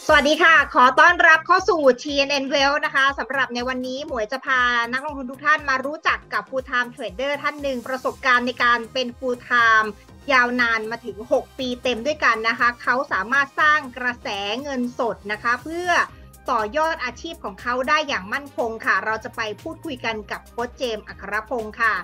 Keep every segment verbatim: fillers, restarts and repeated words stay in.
สวัสดีค่ะขอต้อนรับเข้าสู่ ที เอ็น เอ็น Wealth นะคะสำหรับในวันนี้หมวยจะพานักลงทุนทุกท่านมารู้จักกับ Full Time Trader ท่านหนึ่งประสบการณ์ในการเป็น Full Time ยาวนานมาถึงหกปีเต็มด้วยกันนะคะเขาสามารถสร้างกระแสเงินสดนะคะเพื่อต่อยอดอาชีพของเขาได้อย่างมั่นคงค่ะเราจะไปพูดคุยกันกับโค้ชเจมส์อัครพงศ์ค่ะ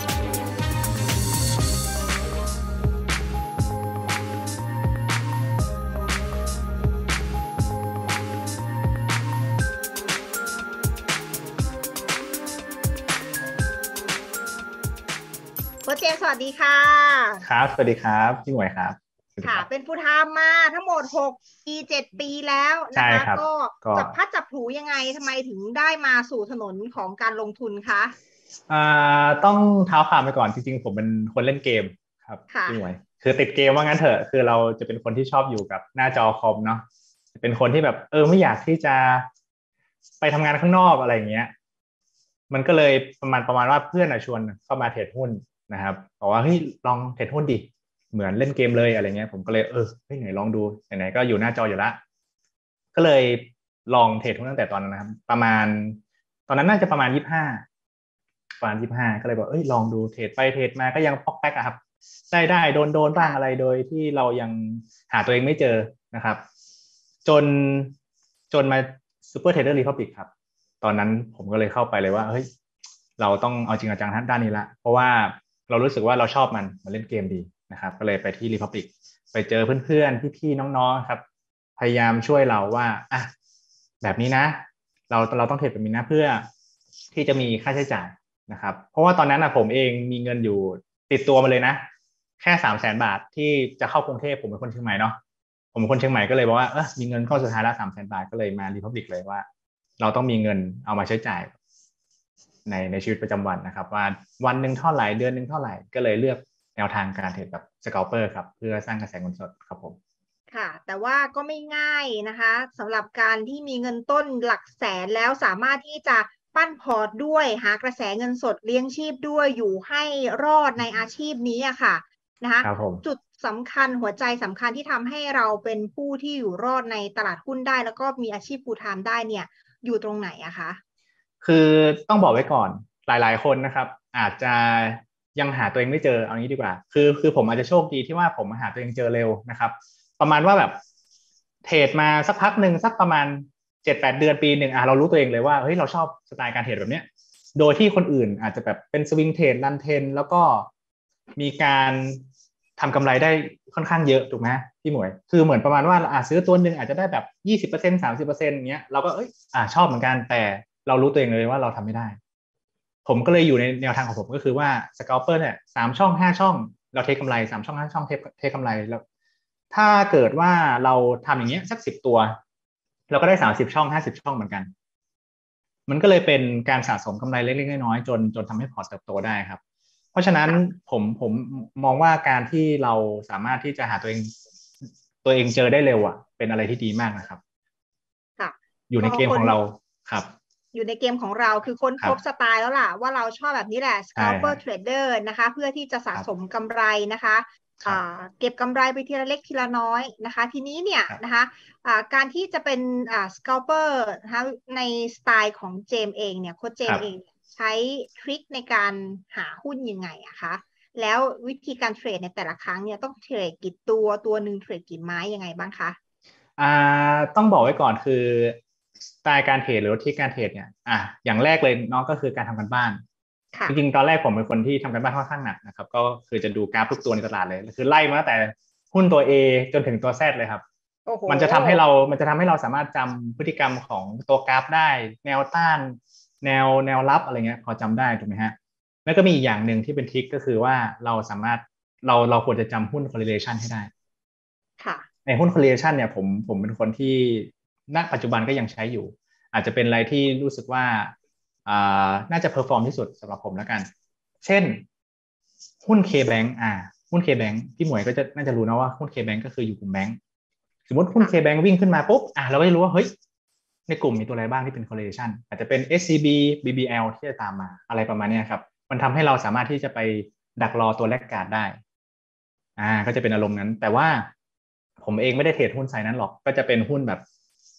โค้ชเจมส์สวัสดีค่ะครับสวัสดีครับพี่หมวยครับค่ะเป็นฟูลไทม์มาทั้งหมดหกปีเจ็ดปีแล้วนะคะก็จับพัดจับผูยังไงทำไมถึงได้มาสู่ถนนของการลงทุนคะอ่าต้องเท้าความไปก่อนจริงๆผมเป็นคนเล่นเกมครับพี่หมวยคือติดเกมว่างั้นเถอะคือเราจะเป็นคนที่ชอบอยู่กับหน้าจอคอมเนาะเป็นคนที่แบบเออไม่อยากที่จะไปทำงานข้างนอกอะไรอย่างเงี้ยมันก็เลยประมาณประมาณว่าเพื่อนชวนเข้ามาเทรดหุ้นนะครับบอกว่าเฮ้ยลองเทรดหุ้นดิเหมือนเล่นเกมเลยอะไรเงี้ยผมก็เลยเออเฮ้ยไหนลองดูไหนๆก็อยู่หน้าจออยู่ละก็เลยลองเทรดหุ้นตั้งแต่ตอนนั้นนะครับประมาณตอนนั้นน่าจะประมาณยี่สิบห้าประมาณยี่สิบห้าก็เลยบอกเอ้ยลองดูเทรดไปเทรดมาก็ยังปอกแป๊กอะครับได้ได้โดนโดนบ้างอะไรโดยที่เรายังหาตัวเองไม่เจอนะครับจนจนมาซูเปอร์เทรดเดอร์รีพับลิกครับตอนนั้นผมก็เลยเข้าไปเลยว่าเฮ้ยเราต้องเอาจริงเอาจังด้านนี้ละเพราะว่าเรารู้สึกว่าเราชอบมันมาเล่นเกมดีนะครับก็เลยไปที่ Republic ไปเจอเพื่อนๆพี่ๆน้องๆครับพยายามช่วยเราว่าอ่ะแบบนี้นะเราเราต้องเทรดแบบนี้นะเพื่อที่จะมีค่าใช้จ่ายนะครับเพราะว่าตอนนั้นนะผมเองมีเงินอยู่ติดตัวมาเลยนะแค่สามแสนบาทที่จะเข้ากรุงเทพผมเป็นคนเชียงใหม่เนาะผมเป็นคนเชียงใหม่ก็เลยบอกว่าเออมีเงินเข้าสุดท้ายละสามแสนบาทก็เลยมา Republic เลยว่าเราต้องมีเงินเอามาใช้จ่ายในในชีวิตประจำวันนะครับว่าวันหนึ่งเท่าไหร่เดือนหนึ่งเท่าไหร่ก็เลยเลือกแนวทางการเทรดแบบสแกลเปอร์ครับเพื่อสร้างกระแสเงินสดครับผมค่ะแต่ว่าก็ไม่ง่ายนะคะสำหรับการที่มีเงินต้นหลักแสนแล้วสามารถที่จะปั้นพอร์ตด้วยหากระแสเงินสดเลี้ยงชีพด้วยอยู่ให้รอดในอาชีพนี้อะค่ะนะคะครับผมจุดสำคัญหัวใจสำคัญที่ทำให้เราเป็นผู้ที่อยู่รอดในตลาดหุ้นได้แล้วก็มีอาชีพฟูลไทม์ได้เนี่ยอยู่ตรงไหนอะคะคือต้องบอกไว้ก่อนหลายๆคนนะครับอาจจะยังหาตัวเองไม่เจอเอางี้ดีกว่าคือคือผมอาจจะโชคดีที่ว่าผมหาตัวเองเจอเร็วนะครับประมาณว่าแบบเทรดมาสักพักหนึ่งสักประมาณเจ็ดแปดเดือนปีหนึ่งอ่ะเรารู้ตัวเองเลยว่าเฮ้ยเราชอบสไตล์การเทรดแบบเนี้ยโดยที่คนอื่นอาจจะแบบเป็นสวิงเทรดรันเทรนแล้วก็มีการทำกำไรได้ค่อนข้างเยอะถูกไหมพี่หมวยคือเหมือนประมาณว่าอ่ะซื้อตัวหนึ่งอาจจะได้แบบยี่สิบเปอร์เซ็นต์สามสิบเปอร์เซ็นต์เงี้ยเราก็เอ้ยอ่ะชอบเหมือนกันแต่เรารู้ตัวเองเลยว่าเราทำไม่ได้ผมก็เลยอยู่ในแนวทางของผมก็คือว่าสก a ลเปอร์เนี่ยสามช่องห้าช่องเราเทคกำไรสามช่องห้าช่องเทคเทคกำไรแล้วถ้าเกิดว่าเราทำอย่างเงี้ยสักสิบตัวเราก็ได้สามสิบช่องห้าสิบช่องเหมือนกันมันก็เลยเป็นการสะสมกำไรเล็กๆน้อยๆจนจนทำให้พอร์ตเติบโตได้ครับเพราะฉะนั้นผมผมมองว่าการที่เราสามารถที่จะหาตัวเองตัวเองเจอได้เร็วอ่ะเป็นอะไรที่ดีมากนะครับค่ะอยู่ในเกมของเราครับอยู่ในเกมของเราคือค้นพบสไตล์แล้วล่ะว่าเราชอบแบบนี้แหละ scalper trader นะคะเพื่อที่จะสะสมกำไรนะคะเก็บกำไรไปทีละเล็กทีละน้อยนะคะทีนี้เนี่ยนะคะการที่จะเป็น scalper นะคะในสไตล์ของเจมเองเนี่ยโค้ชเจมเองใช้ทริคในการหาหุ้นยังไงอะคะแล้ววิธีการเทรดในแต่ละครั้งเนี่ยต้องเทรดกี่ตัวตัวหนึ่งเทรดกี่ไม้ยังไงบ้างคะอ่าต้องบอกไว้ก่อนคือสไตล์การเทรดหรือที่การเทรดเนี่ยอ่ะอย่างแรกเลยน้องก็คือการทำกันบ้านจริงๆตอนแรกผมเป็นคนที่ทำกันบ้านค่อนข้างหนักนะครับก็คือจะดูกราฟทุกตัวในตลาดเลยคือไล่มาตั้งแต่หุ้นตัว A จนถึงตัว Z เลยครับมันจะทำให้เรามันจะทำให้เราสามารถจำพฤติกรรมของตัวกราฟได้แนวต้านแนวแนวรับอะไรเงี้ยพอจำได้ถูกไหมฮะแล้วก็มีอีกอย่างหนึ่งที่เป็นทริคก็คือว่าเราสามารถเราเราควรจะจำหุ้น correlation ให้ได้ค่ะในหุ้น correlation เนี่ยผมผมเป็นคนที่ณปัจจุบันก็ยังใช้อยู่อาจจะเป็นอะไรที่รู้สึกว่าอ่าน่าจะเพอร์ฟอร์มที่สุดสำหรับผมแล้วกันเช่นหุ้น K-Bank อ่าหุ้น K-Bank พี่หมวยก็จะน่าจะรู้นะว่าหุ้น K-Bank ก็คืออยู่กลุ่มแบงก์สมมติหุ้น K-Bank วิ่งขึ้นมาปุ๊บอ่าเราก็จะรู้ว่าเฮ้ยในกลุ่มมีตัวอะไรบ้างที่เป็น correlation อาจจะเป็น เอส ซี บี บี บี แอล ที่จะตามมาอะไรประมาณนี้ครับมันทำให้เราสามารถที่จะไปดักรอตัวแรกการ์ดได้อ่าก็จะเป็นอารมณ์นั้นแต่ว่าผมเองไม่ได้เทรดหุ้นไซนั้นหรอกก็จะเป็นหุ้นแบบ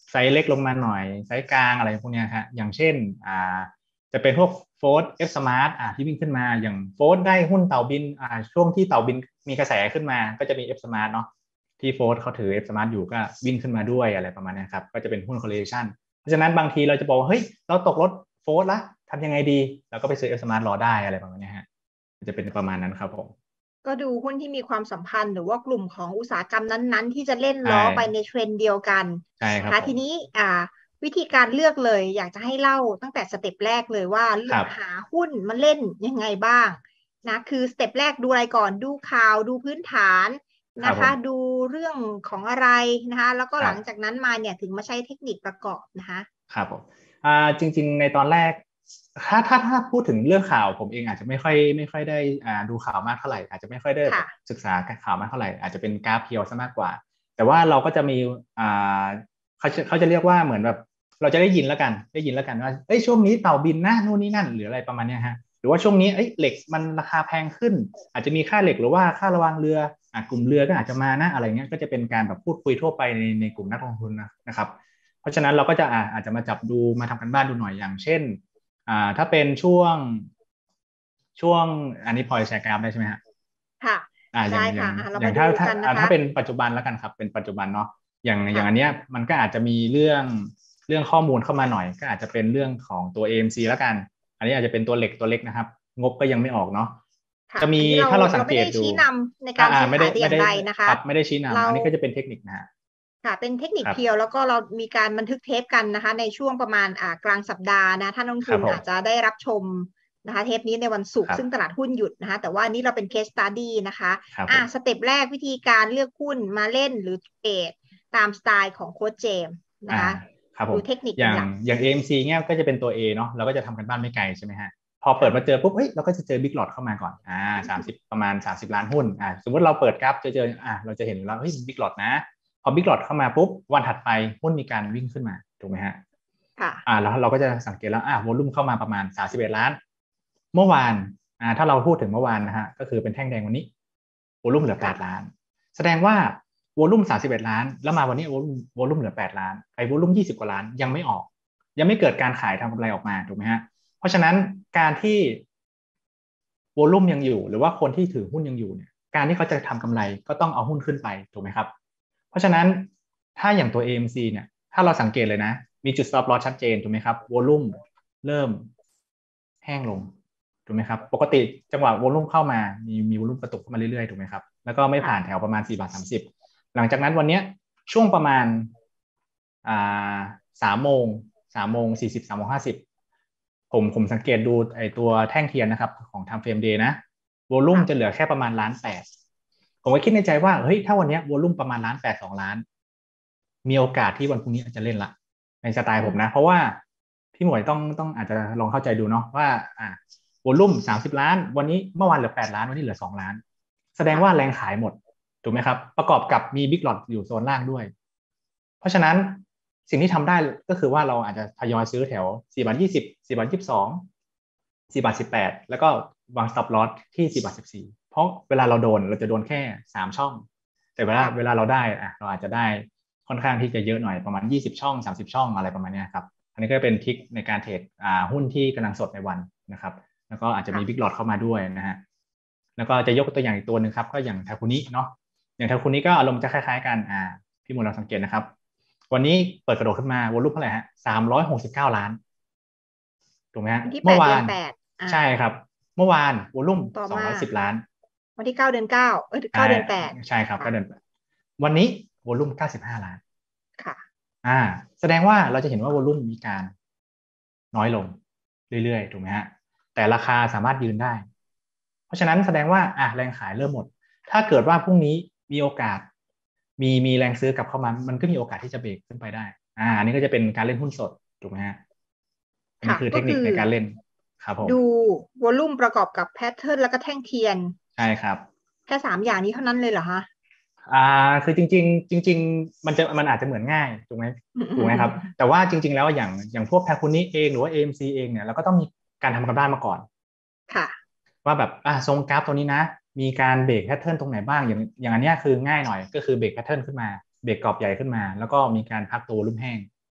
ไซส์เล็กลงมาหน่อยไซส์กลางอะไรพวกนี้ครับอย่างเช่นอ่าจะเป็นพวกโฟร์ F Smart อ่าที่วิ่งขึ้นมาอย่างโฟร์ได้หุ้นเต่าบินอ่าช่วงที่เต่าบินมีกระแสขึ้นมาก็จะมี F Smart เนาะที่โฟร์เขาถือ F Smart อยู่ก็วิ่งขึ้นมาด้วยอะไรประมาณนี้ครับก็จะเป็นหุ้น correlation เพราะฉะนั้นบางทีเราจะบอกเฮ้ยเราตกรถโฟร์ละทำยังไงดีเราก็ไปซื้อ F Smart รอได้อะไรประมาณนี้ฮะจะเป็นประมาณนั้นครับผมก็ดูหุ้นที่มีความสัมพันธ์หรือว่ากลุ่มของอุตสาหกรรมนั้นๆที่จะเล่นล้อไปในเทรนด์เดียวกันนะคะทีนี้อ่าวิธีการเลือกเลยอยากจะให้เล่าตั้งแต่สเต็ปแรกเลยว่าหาหุ้นมาเล่นยังไงบ้างนะคือสเต็ปแรกดูอะไรก่อนดูข่าวดูพื้นฐานนะคะดูเรื่องของอะไรนะคะแล้วก็หลังจากนั้นมาเนี่ยถึงมาใช้เทคนิคประกอบนะคะครับผมอ่าจริงๆในตอนแรกถ้าถ้าถ้าพูดถึงเรื่องข่าวผมเองอาจจะไม่ค่อยไม่ค่อยได้อ่าดูข่าวมากเท่าไหร่อาจจะไม่ค่อยได้ศึกษาข่าวมากเท่าไหร่อาจจะเป็นกราฟเพียวซะมากกว่าแต่ว่าเราก็จะมีอ่าเขาเขาจะเรียกว่าเหมือนแบบเราจะได้ยินแล้วกันได้ยินแล้วกันว่าเอ้ยช่วงนี้เต่าบินนะนู่นนี่นั่นหรืออะไรประมาณนี้ฮะหรือว่าช่วงนี้เอ้ยเหล็กมันราคาแพงขึ้นอาจจะมีค่าเหล็กหรือว่าค่าระวางเรืออ่ากลุ่มเรือก็อาจจะมานะอะไรเงี้ยก็จะเป็นการแบบพูดคุยทั่วไปในในกลุ่มนักลงทุนนะครับเพราะฉะนั้นเราก็จะอ่าอาจจะมาจับดูมาทำกันบ้านดูหน่อยอย่างเช่นอ่าถ้าเป็นช่วงช่วงอันนี้พอจะแชร์กราฟได้ใช่ไหมฮะค่ะอ่าอย่างอย่าได้ค่ะงเราอย่างมาดูถ้าถ้ากันนะคะถ้าเป็นปัจจุบันแล้วกันครับเป็นปัจจุบันเนาะอย่างอย่างอันค่ะเนี้ยมันก็อาจจะมีเรื่องเรื่องข้อมูลเข้ามาหน่อยก็อาจจะเป็นเรื่องของตัว เอ เอ็ม ซี แล้วกันอันนี้อาจจะเป็นตัวเหล็กตัวเล็กนะครับงบก็ยังไม่ออกเนาะค่ะจะมีอันนี้เราถ้าเราสัเราไม่ได้งเกตดูชี้นำในอ่าการซื้ออ่าไม่ได้ขายแต่อไม่ได้ย่างใดนะคะครับไม่ได้ชี้นำเราอันนี้ก็จะเป็นเทคนิคนะฮะค่ะเป็นเทคนิคครับเพียวแล้วก็เรามีการบันทึกเทปกันนะคะในช่วงประมาณอ่ากลางสัปดาห์นะท่านนักลงทุนครับผมอาจจะได้รับชมนะคะเทปนี้ในวันศุกครับร์ซึ่งตลาดหุ้นหยุดนะคะแต่ว่านี้เราเป็น case study นะคะอ่าครับผมสเต็ปแรกวิธีการเลือกหุ้นมาเล่นหรือเทรดตามสไตล์ของโค้ชเจมส์นะอ่าคะครับผมดูเทคนิคอย่างเป็นหลักอย่าง เอ เอ็ม ซี เนี่ยก็จะเป็นตัว A เนาะเราก็จะทำกันบ้านไม่ไกลใช่ไหมฮะพอเปิดมาเจค่ะอปุ๊บเฮ้ยเราก็จะเจอบิ๊กหลอดเข้ามาก่อนอ่าสามสิบประมาณสามสิบล้านหุ้นอ่าสมมติเราเปิดกราฟเจอเจออ่าเราจะเห็นแล้วเฮ้ยบิ๊กหลอดนะพอบิ๊กหลอดเข้ามาปุ๊บวันถัดไปหุ้นมีการวิ่งขึ้นมาถูกไหมฮะค่ะอ่าแล้วเราก็จะสังเกตแล้วอ่าวอลุ่มเข้ามาประมาณสามสิบเอ็ดล้านเมื่อวานอ่าถ้าเราพูดถึงเมื่อวานนะฮะก็คือเป็นแท่งแดงวันนี้วอลุ่มเหลือแปดล้านแสดงว่าวอลุ่มสามสิบเอ็ดล้านแล้วมาวันนี้วอลุ่มวอลุ่มเหลือแปดล้านไอ้วอลุ่มยี่สิบกว่าล้านยังไม่ออกยังไม่เกิดการขายทำกำไรออกมาถูกไหมฮะเพราะฉะนั้นการที่วอลุ่มยังอยู่หรือว่าคนที่ถือหุ้นยังอยู่เนี่ยการที่เขาจะทำกำไรก็ต้องเอาหุ้นขึ้นไปถูกไหมครับเพราะฉะนั้นถ้าอย่างตัว เอ เอ็ม ซี เนี่ยถ้าเราสังเกตเลยนะมีจุด stop loss ชัดเจนถูกไหมครับวอลุ่มเริ่มแห้งลงถูกไหมครับปกติจังหวะวอลุ่มเข้ามามีมีวอลุ่มกระตุกเข้ามาเรื่อยๆถูกไหมครับแล้วก็ไม่ผ่านแถวประมาณสี่บาทสามสิบหลังจากนั้นวันนี้ช่วงประมาณอ่าสามโมงสามโมงสี่สิบสามโมงห้าสิบผมผมสังเกตดูไอตัวแท่งเทียนนะครับของ time frame day นะวอลุ่มจะเหลือแค่ประมาณล้านแปดผมก็คิดในใจว่าเฮ้ยถ้าวันนี้วอลุ่มประมาณล้านแปดสองล้านมีโอกาสที่วันพรุ่งนี้อาจจะเล่นละในสไตล์ผมนะเพราะว่าพี่หมวยต้องต้องอาจจะลองเข้าใจดูเนาะว่าอ่าวอลุ่มสามสิบล้านวันนี้เมื่อวานเหลือแปดล้านวันนี้เหลือสองล้านแสดงว่าแรงขายหมดถูกไหมครับประกอบกับมีบิ๊กหลอดอยู่โซนล่างด้วยเพราะฉะนั้นสิ่งที่ทำได้ก็คือว่าเราอาจจะทยอยซื้อแถวสี่บาทยี่สิบ สี่บาทยี่สิบสอง สี่บาทสิบแปดแล้วก็วาง stop loss ที่สี่บาทสิบสี่เพราะเวลาเราโดนเราจะโดนแค่สามช่องแต่เวลาเวลาเราได้อะเราอาจจะได้ค่อนข้างที่จะเยอะหน่อยประมาณยี่สิบช่องสามสิบช่องอะไรประมาณนี้ครับอันนี้ก็เป็นทริคในการเทรดอ่าหุ้นที่กำลังสดในวันนะครับแล้วก็อาจจะมีบิ๊กหลอดเข้ามาด้วยนะฮะแล้วก็จะยกตัวอย่างอีกตัวหนึ่งครับก็อย่างทาคุนิเนาะอย่างทาคุนิก็อารมณ์จะคล้ายๆกันอ่าพี่มูลเราสังเกตนะครับวันนี้เปิดกระโดดขึ้นมาวอลุ่มเท่าไหร่ฮะสามร้อยหกสิบเก้าล้านถูกไหมฮะที่เมื่อวานแปดใช่ครับเมื่อวานวอลุ่มสองต่อมาร้อยสิบล้านวันที่เก้าเดือนเก้าเอออ่าเก้าเดือนแปดใช่ครับก็เดินวันนี้วอลุ่มเก้าสิบห้าล้านค่ะอ่าแสดงว่าเราจะเห็นว่าวอลุ่มมีการน้อยลงเรื่อยๆถูกไหมฮะแต่ราคาสามารถยืนได้เพราะฉะนั้นแสดงว่าอ่ะแรงขายเริ่มหมดถ้าเกิดว่าพรุ่งนี้มีโอกาสมีมีแรงซื้อกลับเข้ามามันก็มีโอกาสที่จะเบรกขึ้นไปได้อ่าอันนี้ก็จะเป็นการเล่นหุ้นสดถูกไหมฮะอันนี้ค่ะคือเทคนิคก็คือในการเล่นครับผมดูวอลุ่มประกอบกับแพทเทิร์นแล้วก็แท่งเทียนใช่ครับแค่สามอย่างนี้เท่านั้นเลยเหรอคะอ่าคือจริงๆจริงๆมันจะมันอาจจะเหมือนง่ายถูกไหมถูกไหมครับแต่ว่าจริงๆแล้วอย่างอย่างพวกแพคคูนี้เองหรือว่า เอ เอ็ม ซี เองเนี่ยเราก็ต้องมีการทำกันบ้านมาก่อนค่ะว่าแบบอ่าทรงกราฟตัวนี้นะมีการเบรกแพทเทิร์นตรงไหนบ้างอย่างอย่างอันนี้คือง่ายหน่อยก็คือเบรกแพทเทิร์นขึ้นมาเบรกกรอบใหญ่ขึ้นมาแล้วก็มีการพักตัวลุ่มแห้ง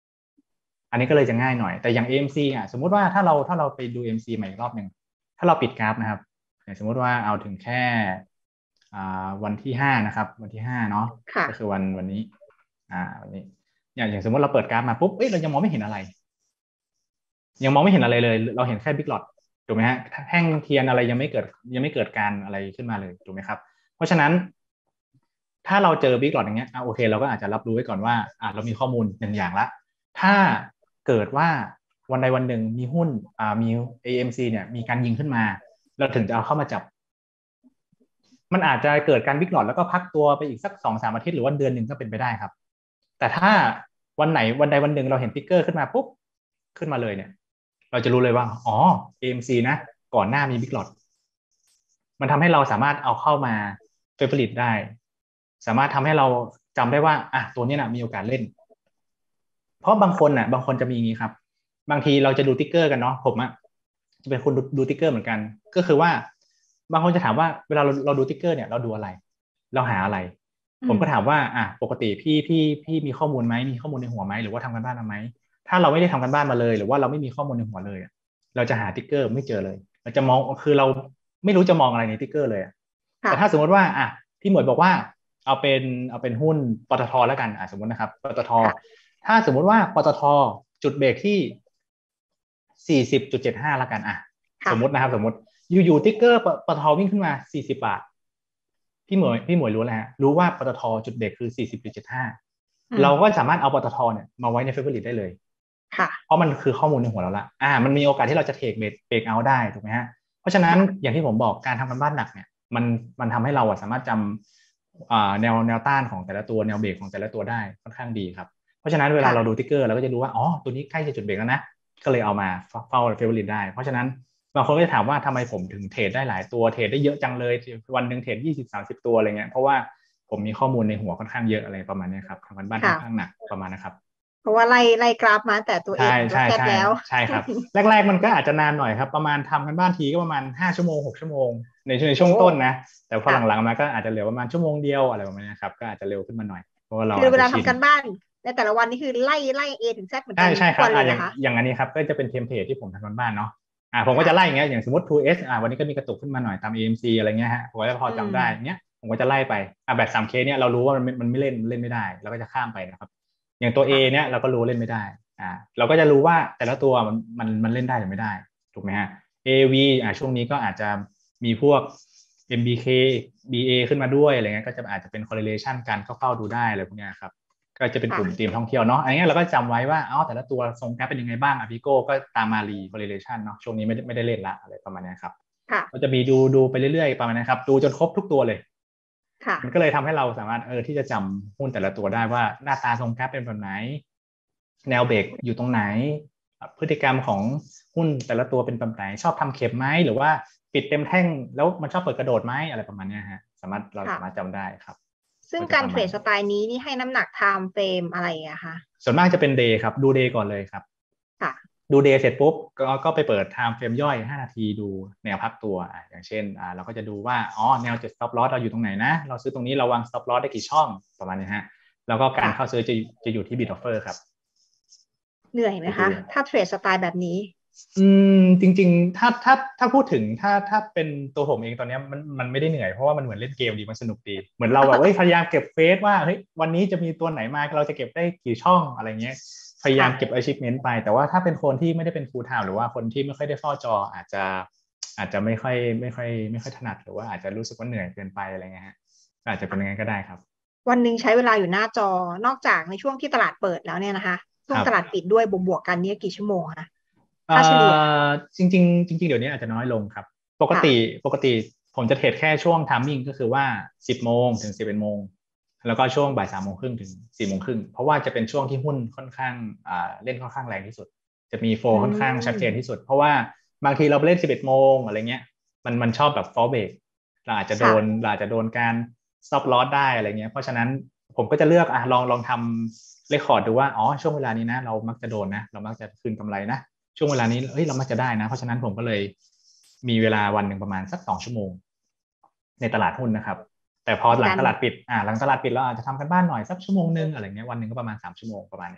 อันนี้ก็เลยจะง่ายหน่อยแต่อย่าง เอ เอ็ม ซี อ่ะสมมุติว่าถ้าเราถ้าเราไปดู เอ็ม ซี ใหม่อีกรอบหนึ่งถ้าเราปิดกราฟนะครับอย่างสมมุติว่าเอาถึงแค่วันที่ห้านะครับวันที่ห้าเนาะก็คือวันวันนี้อ่าวันนี้อย่างอย่างสมมติเราเปิดกราฟมาปุ๊บเอ้ยเรายังมองไม่เห็นอะไรยังมองไม่เห็นอะไรเลยเราเห็นแค่บิ๊กหลอดถูกไหมฮะแท่งเทียนอะไรยังไม่เกิดยังไม่เกิดการอะไรขึ้นมาเลยถูกไหมครับเพราะฉะนั้นถ้าเราเจอบิ๊กหลอดอย่างเงี้ยอ่าโอเคเราก็อาจจะรับรู้ไว้ก่อนว่าอ่าเรามีข้อมูลหนึ่งอย่างละถ้าเกิดว่าวันใดวันหนึ่งมีหุ้นอ่ามี เอ เอ็ม ซี เนี่ยมีการยิงขึ้นมาเราถึงจะเอาเข้ามาจับมันอาจจะเกิดการบิ๊กหลอดแล้วก็พักตัวไปอีกสักสองสามอาทิตย์หรือว่าเดือนหนึ่งก็เป็นไปได้ครับแต่ถ้าวันไหนวันใดวันหนึ่งเราเห็นติ๊กเกอร์ขึ้นมาปุ๊บขึ้นมาเลยเนี่ยเราจะรู้เลยว่าอ๋อ เอ เอ็ม ซี นะก่อนหน้ามีบิ๊กหลอดมันทำให้เราสามารถเอาเข้ามาเฟเวอริตได้สามารถทำให้เราจำได้ว่าอ่ะตัวนี้นะมีโอกาสเล่นเพราะบางคนน่ะบางคนจะมีอย่างนี้ครับบางทีเราจะดูติ๊กเกอร์กันเนาะผมอ่ะจะเป็นคนดูดูติ๊กเกอร์เหมือนกันก็คือว่าบางคนจะถามว่าเวลาเราเราดูติ๊กเกอร์เนี่ยเราดูอะไรเราหาอะไรผมก็ถามว่าอ่ะปกติพี่พี่พี่มีข้อมูลไหมมีข้อมูลในหัวไหมหรือว่าทำกันบ้านมาไหมถ้าเราไม่ได้ทำกันบ้านมาเลยหรือว่าเราไม่มีข้อมูลในหัวเลยเราจะหาติ๊กเกอร์ไม่เจอเลยเราจะมองคือเราไม่รู้จะมองอะไรในติ๊กเกอร์เลยแต่ถ้าสมมติว่าอ่ะพี่หมวยบอกว่าเอาเป็นเอาเป็นหุ้นปตทแล้วกันอ่ะสมมตินะครับปตทถ้าสมมติว่าปตทจุดเบรกที่ สี่สิบจุดเจ็ดห้า แล้วกันอ่ะสมมตินะครับสมมติอยู่ๆติ๊กเกอร์ปตทวิ่งขึ้นมาสี่สิบบาทพี่หมวยพี่หมวยรู้แล้วฮะรู้ว่าปตทจุดเบรกคือ สี่สิบจุดเจ็ดห้า เราก็สามารถเอาปตทเนี่ยมาไว้ในเฟเวอริตได้เลยเพราะมันคือข้อมูลในหัวเราละอ่ามันมีโอกาสที่เราจะเทคเบรกเบรกเอาได้ถูกไหมฮะเพราะฉะนั้นอย่างที่ผมบอกการทำกันบ้านหนักเนี่ยมันมันทำให้เราสามารถจำอ่าแนวแนวต้านของแต่ละตัวแนวเบรกของแต่ละตัวได้ค่อนข้างดีครับเพราะฉะนั้นเวลาเราดูติ๊กเกอร์เราก็จะรู้ว่าอ๋อตัวนี้ใกล้จะจุดเบรกแล้วนะก็เลยเอามาเฝ้าเฟเวอริตได้เพราะฉะนั้นบางคนก็จะถามว่าทำไมผมถึงเทรดได้หลายตัวเทรดได้เยอะจังเลยวันหนึ่งเทรดยี่สิบสามสิบตัวอะไรเงี้ยเพราะว่าผมมีข้อมูลในหัวค่อนข้างเยอะอะไรประมาณนี้ครับทำกันบ้านค่อนข้างหนักประมาณนะครับเพราะว่าไล่ไล่กราฟมาแต่ตัวเองก็แคบแล้วใช่ครับแรกๆมันก็อาจจะนานหน่อยครับประมาณทำกันบ้านทีก็ประมาณห้าชั่วโมงหกชั่วโมงในในช่วงต้นนะแต่พอหลังๆมาก็อาจจะเหลือประมาณชั่วโมงเดียวอะไรประมาณนี้ครับก็อาจจะเร็วขึ้นมาหน่อยเพราะว่าเราคือเวลาทำกันบ้านในแต่ละวันนี่คือไล่ไล่ A ถึง Z เหมือนกันใช่ทุกวันเลยนะคะอย่างอันนี้ครับก็จะเป็นเทมเพลตที่ผมทำกันบ้านเนาะอ่าผมก็จะไล่อย่างเงี้ยอย่างสมมติ ทู เอส อ่าวันนี้ก็มีกระตุกขึ้นมาหน่อยตาม เอ เอ็ม ซี อะไรเงี้ยฮะผมก็จะพอจำได้เนี้ยผมก็จะไล่ไปอ่าแบบ ทรี เค เนี่ยเรารู้ว่ามันมันไม่เล่นเล่นไม่ได้เราก็จะข้ามไปนะครับอย่างตัว A เนี่ยเราก็รู้เล่นไม่ได้อ่าเราก็จะรู้ว่าแต่ละตัวมันมันมันเล่นได้หรือไม่ได้ถูกไหมฮะ เอ วี อ่าช่วงนี้ก็อาจจะมีพวก เอ็ม บี เค บี เอ ขึ้นมาด้วยอะไรเงี้ยก็จะอาจจะเป็น correlation กันเข้าๆดูได้อะไรพวกนี้ครับก็จะเป็นกลุ่มทีมท่องเที่ยวเนาะอันนี้เราก็จำไว้ว่าอ๋อแต่ละตัวทรงกราฟเป็นยังไงบ้างอะพิโก้ก็ตามมารี correlation เนาะช่วงนี้ไม่ได้ไม่ได้เล่นละอะไรประมาณนี้ครับก็จะมีดูดูไปเรื่อยๆประมาณนี้ครับดูจนครบทุกตัวเลยมันก็เลยทำให้เราสามารถเออที่จะจำหุ้นแต่ละตัวได้ว่าหน้าตาทรงกราฟเป็นแบบไหนแนวเบรกอยู่ตรงไหนพฤติกรรมของหุ้นแต่ละตัวเป็นแบบไหนชอบทำเข็มไหมหรือว่าปิดเต็มแท่งแล้วมันชอบเปิดกระโดดไหมอะไรประมาณนี้ฮะสามารถเราสามารถจำได้ครับซึ่งการเทรดสไตล์นี้นี่ให้น้ำหนักไทม์เฟรมอะไรอะคะส่วนมากจะเป็นเดย์ครับดูเดย์ก่อนเลยครับดูเดย์เสร็จปุ๊บก็ก็ไปเปิดไทม์เฟรมย่อยห้านาทีดูแนวพักตัวอย่างเช่นอ่าเราก็จะดูว่าอ๋อแนวจุด stop loss เราอยู่ตรงไหนนะเราซื้อตรงนี้เราวาง stop loss ได้กี่ช่องประมาณนี้ฮะแล้วก็การเข้าซื้อจะจะอยู่ที่ bid offer ครับเหนื่อยไหมคะถ้าเทรดสไตล์แบบนี้อืมจริงๆถ้าถ้าถ้าพูดถึงถ้าถ้าเป็นตัวผมเองตอนนี้มันมันไม่ได้เหนื่อยเพราะว่ามันเหมือนเล่นเกมดีมันสนุกดีเหมือนเราแบบเฮ้ยพยายามเก็บเฟสว่าเฮ้ยวันนี้จะมีตัวไหนมาเราจะเก็บได้กี่ช่องอะไรเงี้ยพยายามเก็บ achievement ไปแต่ว่าถ้าเป็นคนที่ไม่ได้เป็น full time หรือว่าคนที่ไม่ค่อยได้เฝ้าจออาจจะอาจจะไม่ค่อยไม่ค่อยไม่ค่อยถนัดหรือว่าอาจจะรู้สึกว่าเหนื่อยเกินไปอะไรเงี้ยฮะอาจจะเป็นอย่างนั้นก็ได้ครับวันหนึ่งใช้เวลาอยู่หน้าจอนอกจากในช่วงที่ตลาดเปิดแล้วเนี่ยนะคะช่วงตลาดปิดด้วยบวกๆกันนี่กี่ชั่วโมงคะค่าเฉลี่ยจริงๆจริงๆเดี๋ยวนี้อาจจะน้อยลงครับปกติปกติผมจะเทรดแค่ช่วงไทมิ่งก็คือว่าสิบโมงถึงสิบเอ็ดโมงแล้วก็ช่วงบ่ายสามโมงครึ่งถึงสี่โมงครึ่งเพราะว่าจะเป็นช่วงที่หุ้นค่อนข้างอ่าเล่นค่อนข้างแรงที่สุดจะมีโฟลค่อนข้างชัดเจนที่สุดเพราะว่าบางทีเราเล่นสิบเอ็ดโมงอะไรเงี้ยมันมันชอบแบบฟอลเบรกเราอาจจะโดนเราอาจจะโดนการ stop loss ได้อะไรเงี้ยเพราะฉะนั้นผมก็จะเลือกอ่ะลองลองทำเรคคอร์ดดูว่าอ๋อช่วงเวลานี้นะเรามักจะโดนนะเรามักจะคืนกำไรนะช่วงเวลานี้เฮ้ยเรามักจะได้นะเพราะฉะนั้นผมก็เลยมีเวลาวันหนึ่งประมาณสักสองชั่วโมงในตลาดหุ้นนะครับแต่พอหลังตลาดปิดอ่าหลังตลาดปิดเราอาจจะทำกันบ้านหน่อยสักชั่วโมงนึงอะไรเงี้ยวันหนึ่งก็ประมาณสามชั่วโมงประมาณนี้ครับ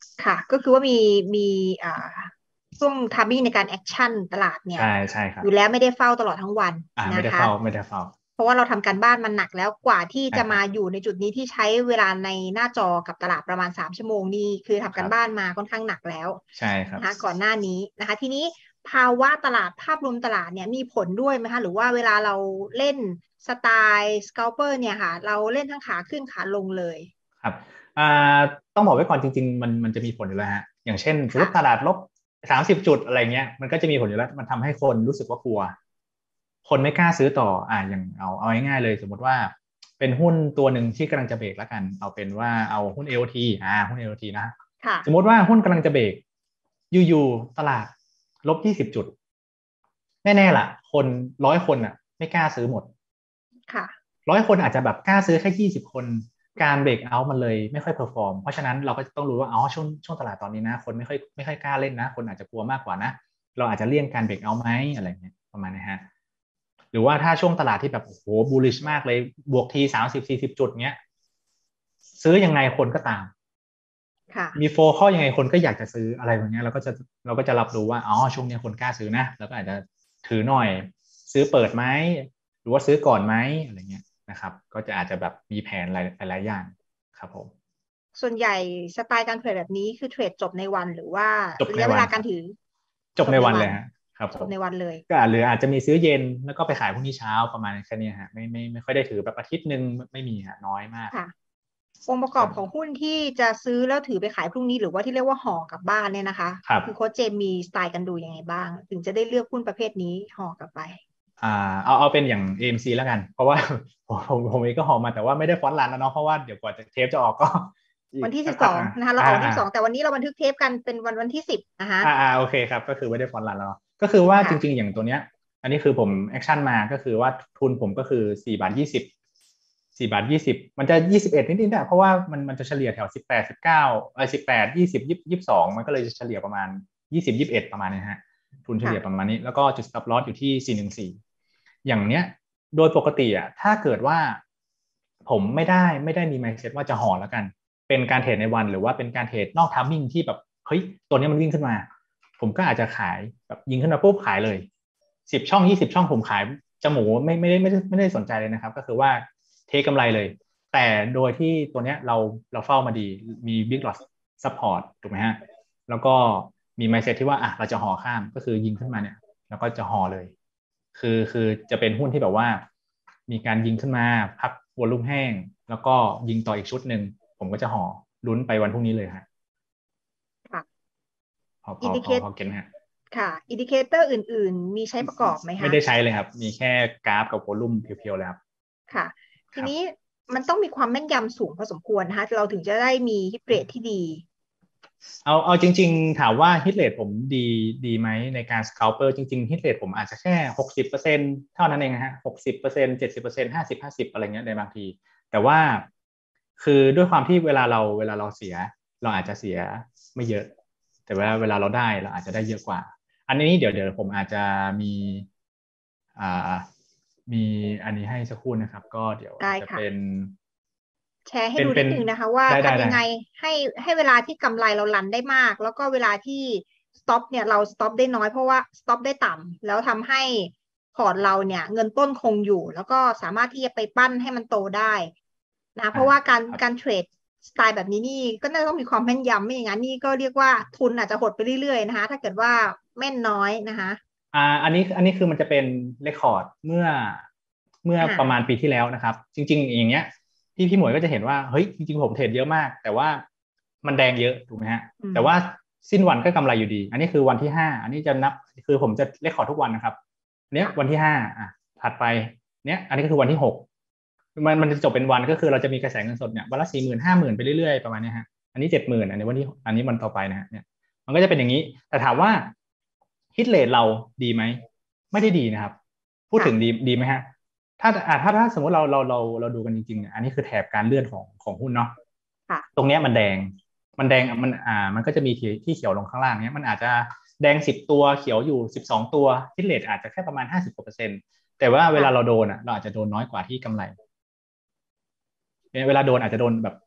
ค่ะก็คือว่ามีมีอ่าช่วงทามมิ่งในการแอคชั่นตลาดเนี่ยใช่ใช่ครับอยู่แล้วไม่ได้เฝ้าตลอดทั้งวันอ่าไม่นะคะได้เฝ้าไม่ได้เฝ้าเพราะว่าเราทำการบ้านมันหนักแล้วกว่าที่จะใช่ครับมาอยู่ในจุดนี้ที่ใช้เวลาในหน้าจอกับตลาดประมาณสามชั่วโมงนี่คือทำครับการบ้านมาค่อนข้างหนักแล้วใช่ครับนะคะก่อนหน้านี้นะคะทีนี้ภาวะตลาดภาพรวมตลาดเนี่ยมีผลด้วยไหมคะหรือว่าเวลาเราเล่นสไตล์ส c า l เปอร์เนี่ยค่ะเราเล่นทั้งขาขึ้นขาลงเลยครับอ่าต้องบอกไว้ก่อนจริงๆมันมันจะมีผลอยู่แล้วฮะอย่างเช่นสมมค่ะติตลาดลบสามสิบจุดอะไรเงี้ยมันก็จะมีผลอยู่แล้วมันทำให้คนรู้สึกว่ากลัวคนไม่กล้าซื้อต่ออ่าอย่างเอาเอาง่ายๆเลยสมมติว่าเป็นหุ้นตัวหนึ่งที่กำลังจะเบรกแล้วกันเอาเป็นว่าเอาหุ้น เอ โอ ที อ่าหุ้น เอ โอ ที นะค่ะสมมติว่าหุ้นกำลังจะเบรกอยู่ๆตลาดลบยี่สิบจุดแน่ๆล่ะคนร้อยคนอ่ะไม่กล้าซื้อหมดค่ะร้อยคนอาจจะแบบกล้าซื้อแค่ยี่สิบคนการเบรกเอาท์มันเลยไม่ค่อยเพอร์ฟอร์มเพราะฉะนั้นเราก็ต้องรู้ว่าอ๋อช่วงช่วงตลาดตอนนี้นะคนไม่ค่อยไม่ค่อยกล้าเล่นนะคนอาจจะกลัวมากกว่านะเราอาจจะเลี่ยงการเบรกเอาท์ไหมอะไรเงี้ยประมาณนี้ฮะหรือว่าถ้าช่วงตลาดที่แบบโอ้โหบูลลิชมากเลยบวกทีสามสิบสี่สิบจุดเงี้ยซื้อยังไงคนก็ตามค่ะมีโฟข้อยังไงคนก็อยากจะซื้ออะไรแบบนี้เราก็จะเราก็จะรับรู้ว่าอ๋อช่วงนี้คนกล้าซื้อนะแล้วก็อาจจะถือหน่อยซื้อเปิดไหมหรือว่าซื้อก่อนไหมอะไรเงี้ยนะครับก็จะอาจจะแบบมีแผนหลายหลายอย่างครับผมส่วนใหญ่สไตล์การเทรดแบบนี้คือเทรดจบในวันหรือว่าจบระยะเวในวันครับลาการถือจบในจบในวันวันเลยฮะครับจบผมในวันเลยก็หรืออาจจะมีซื้อเย็นแล้วก็ไปขายพรุ่งนี้เช้าประมาณแค่นี้ฮะไม่ไม่ไม่ค่อยได้ถือแบบอาทิตย์หนึ่งไม่มีฮะน้อยมากค่ะองค์ประกอบของครับหุ้นที่จะซื้อแล้วถือไปขายพรุ่งนี้หรือว่าที่เรียกว่าห่อกลับบ้านเนี่ยนะคะครับคือโค้ชเจมมีสไตล์กันดูยังไงบ้างถึงจะได้เลือกหุ้นประเภทนี้ห่อกลับไปอ่าเอาเอาเป็นอย่าง เอ เอ็ม ซี แล้วกันเพราะว่าผมผมผมเองก็หอมมาแต่ว่าไม่ได้ฟอนต์รันแล้วเนาะเพราะว่าเดี๋ยวกว่าจะเทปจะออกก็อีกวันที่สักพักอ่ะสิบสองนะคะเราอ่าอ่าออกวันที่สิบสองแต่วันนี้เราบันทึกเทปกันเป็นวันวันที่สิบนะคะอ่าอ่าโอเคครับก็คือไม่ได้ฟอนต์รันแล้วเนาะก็คือว่าจริงๆค่ะอย่างตัวเนี้ยอันนี้คือผมแอคชั่นมาก็คือว่าทุนผมก็คือสี่บาทยี่สิบสี่บาทยี่สิบมันจะยี่สิบเอ็ดนิดๆนะเพราะว่ามันมันจะเฉลี่ยแถวสิบแปดสิบเก้าเออสิบแปดยี่สิบยี่สิบสองมันก็เลยจะเฉลี่ยประมาณยี่สิบยี่สิบเอ็ดประมาณนี้ฮะทุนเฉลี่ยประค่ะมาณนี้แล้วก็จุด stop loss อยู่ที่สี่หนึ่งสี่ อย่างเนี้ยโดยปกติอ่ะถ้าเกิดว่าผมไม่ได้ไม่ได้มี mindset ว่าจะห่อแล้วกันเป็นการเทรดในวันหรือว่าเป็นการเทรดนอกทามมิ่งที่แบบเฮ้ยตัวนี้มันวิ่งขึ้นมาผมก็อาจจะขายแบบยิงขึ้นมาปุ๊บขายเลยสิบช่องยี่สิบช่องผมขายจะหมูไม่ไม่ได้ไม่ได้ไม่ได้สนใจเลยนะครับก็คือว่าเทกำไรเลยแต่โดยที่ตัวเนี้ยเราเราเฝ้ามาดีมี big loss support ถูกไหมฮะแล้วก็มี mindset ที่ว่าอ่ะเราจะห่อข้ามก็คือยิงขึ้นมาเนี่ยแล้วก็จะห่อเลยคือคือจะเป็นหุ้นที่แบบว่ามีการยิงขึ้นมาพักวอลุ่มแห้งแล้วก็ยิงต่ออีกชุดหนึ่งผมก็จะห่อลุ้นไปวันพรุ่งนี้เลยฮะค่ะพอพอินดิเคตอพอพอเก็ตไหมฮะค่ะอินดิเคเตอร์อื่นๆมีใช้ประกอบไหมไม่คะได้ใช้เลยครับมีแค่กราฟกับวอลุ่มเพียวๆเลยครับค่ะคทีรับนี้มันต้องมีความแม่นยำสูงพอสมควรนะคะเราถึงจะได้มีฮิตเรทที่ดีเอาเอาจริงๆถามว่าฮิตเรทผมดีดีไหมในการส c า l เปอร์จริงๆฮิตเรทผมอาจจะแค่หกสิบเปอร์เซ็นต์เท่านั้นเองนะฮะหกสิบเปอร์เซ็นต์เจ็ดสิบเปอร์เซ็นต์ห้าสิบห้าสิบอะไรเงี้ยในบางทีแต่ว่าคือด้วยความที่เวลาเราเวลาเราเสียเราอาจจะเสียไม่เยอะแต่เวลาเวลาเราได้เราอาจจะได้เยอะกว่าอันนี้เดี๋ยวเดี๋ยวผมอาจจะมีอ่ามีอันนี้ให้สักครู่นะครับก็เดี๋ยวอาได้ค่ะจจะเป็นแชร์ให้เป็นเป็นดูนิดนึงนะคะว่าได้ได้ได้ทำยังไงให้ให้เวลาที่กำไรเรารันได้มากแล้วก็เวลาที่ stop เนี่ยเรา stop ได้น้อยเพราะว่า stop ได้ต่ำแล้วทำให้พอร์ตเราเนี่ยเงินต้นคงอยู่แล้วก็สามารถที่จะไปปั้นให้มันโตได้นะเพอ่าราะว่าการครับการเทรดสไตล์แบบนี้นี่ก็น่าต้องมีความแม่นยำไม่อย่างนั้นนี่ก็เรียกว่าทุนอาจจะหดไปเรื่อยๆนะคะถ้าเกิดว่าแม่นน้อยนะคะอ่าอันนี้อันนี้คือมันจะเป็นเรคคอร์ดเมื่อเมื่ออ่าประมาณปีที่แล้วนะครับจริงๆอย่างเงี้ยพี่พี่หมวยก็จะเห็นว่าเฮ้ยจริงๆผมเทรดเยอะมากแต่ว่ามันแดงเยอะถูกไหมฮะอืมแต่ว่าสิ้นวันก็กำไรอยู่ดีอันนี้คือวันที่ห้าอันนี้จะนับคือผมจะเรคคอร์ดทุกวันนะครับเนี้ยวันค่ะที่ห้าอ่ะถัดไปเนี้ยอันนี้ก็คือวันที่หกมันมันจะจบเป็นวันก็คือเราจะมีกระแสเงินสดเนี่ยวันละสี่หมื่นห้าหมื่นไปเรื่อยๆประมาณนี้ฮะอันนี้เจ็ดหมื่นอันนี้วันที่อันนี้วันต่อไปนะฮะเนี่ยมันก็จะเป็นอย่างนี้แต่ถามว่าฮิตเรทเราดีไหม ไม่ได้ดีนะครับพูดถึงดีค่ะดีไหมฮะถ้าอ่าถ้าถ้าสมมติเราเราเราเราดูกันจริงๆเนี่ยอันนี้คือแถบการเลื่อนของของหุ้นเนาะค่ะตรงเนี้ยมันแดงมันแดงมันอ่ามันก็จะมีที่ที่เขียวลงข้างล่างเนี้ยมันอาจจะแดงสิบตัวเขียวอยู่สิบสองตัวฮิตเรทอาจจะแค่ประมาณห้าสิบกว่าเปอร์เซ็นต์แต่ว่าเวลาเราค่ะโดนอ่ะเราอาจจะโดนน้อยกว่าที่กำไรเวลาโดนอาจจะโดนแบบ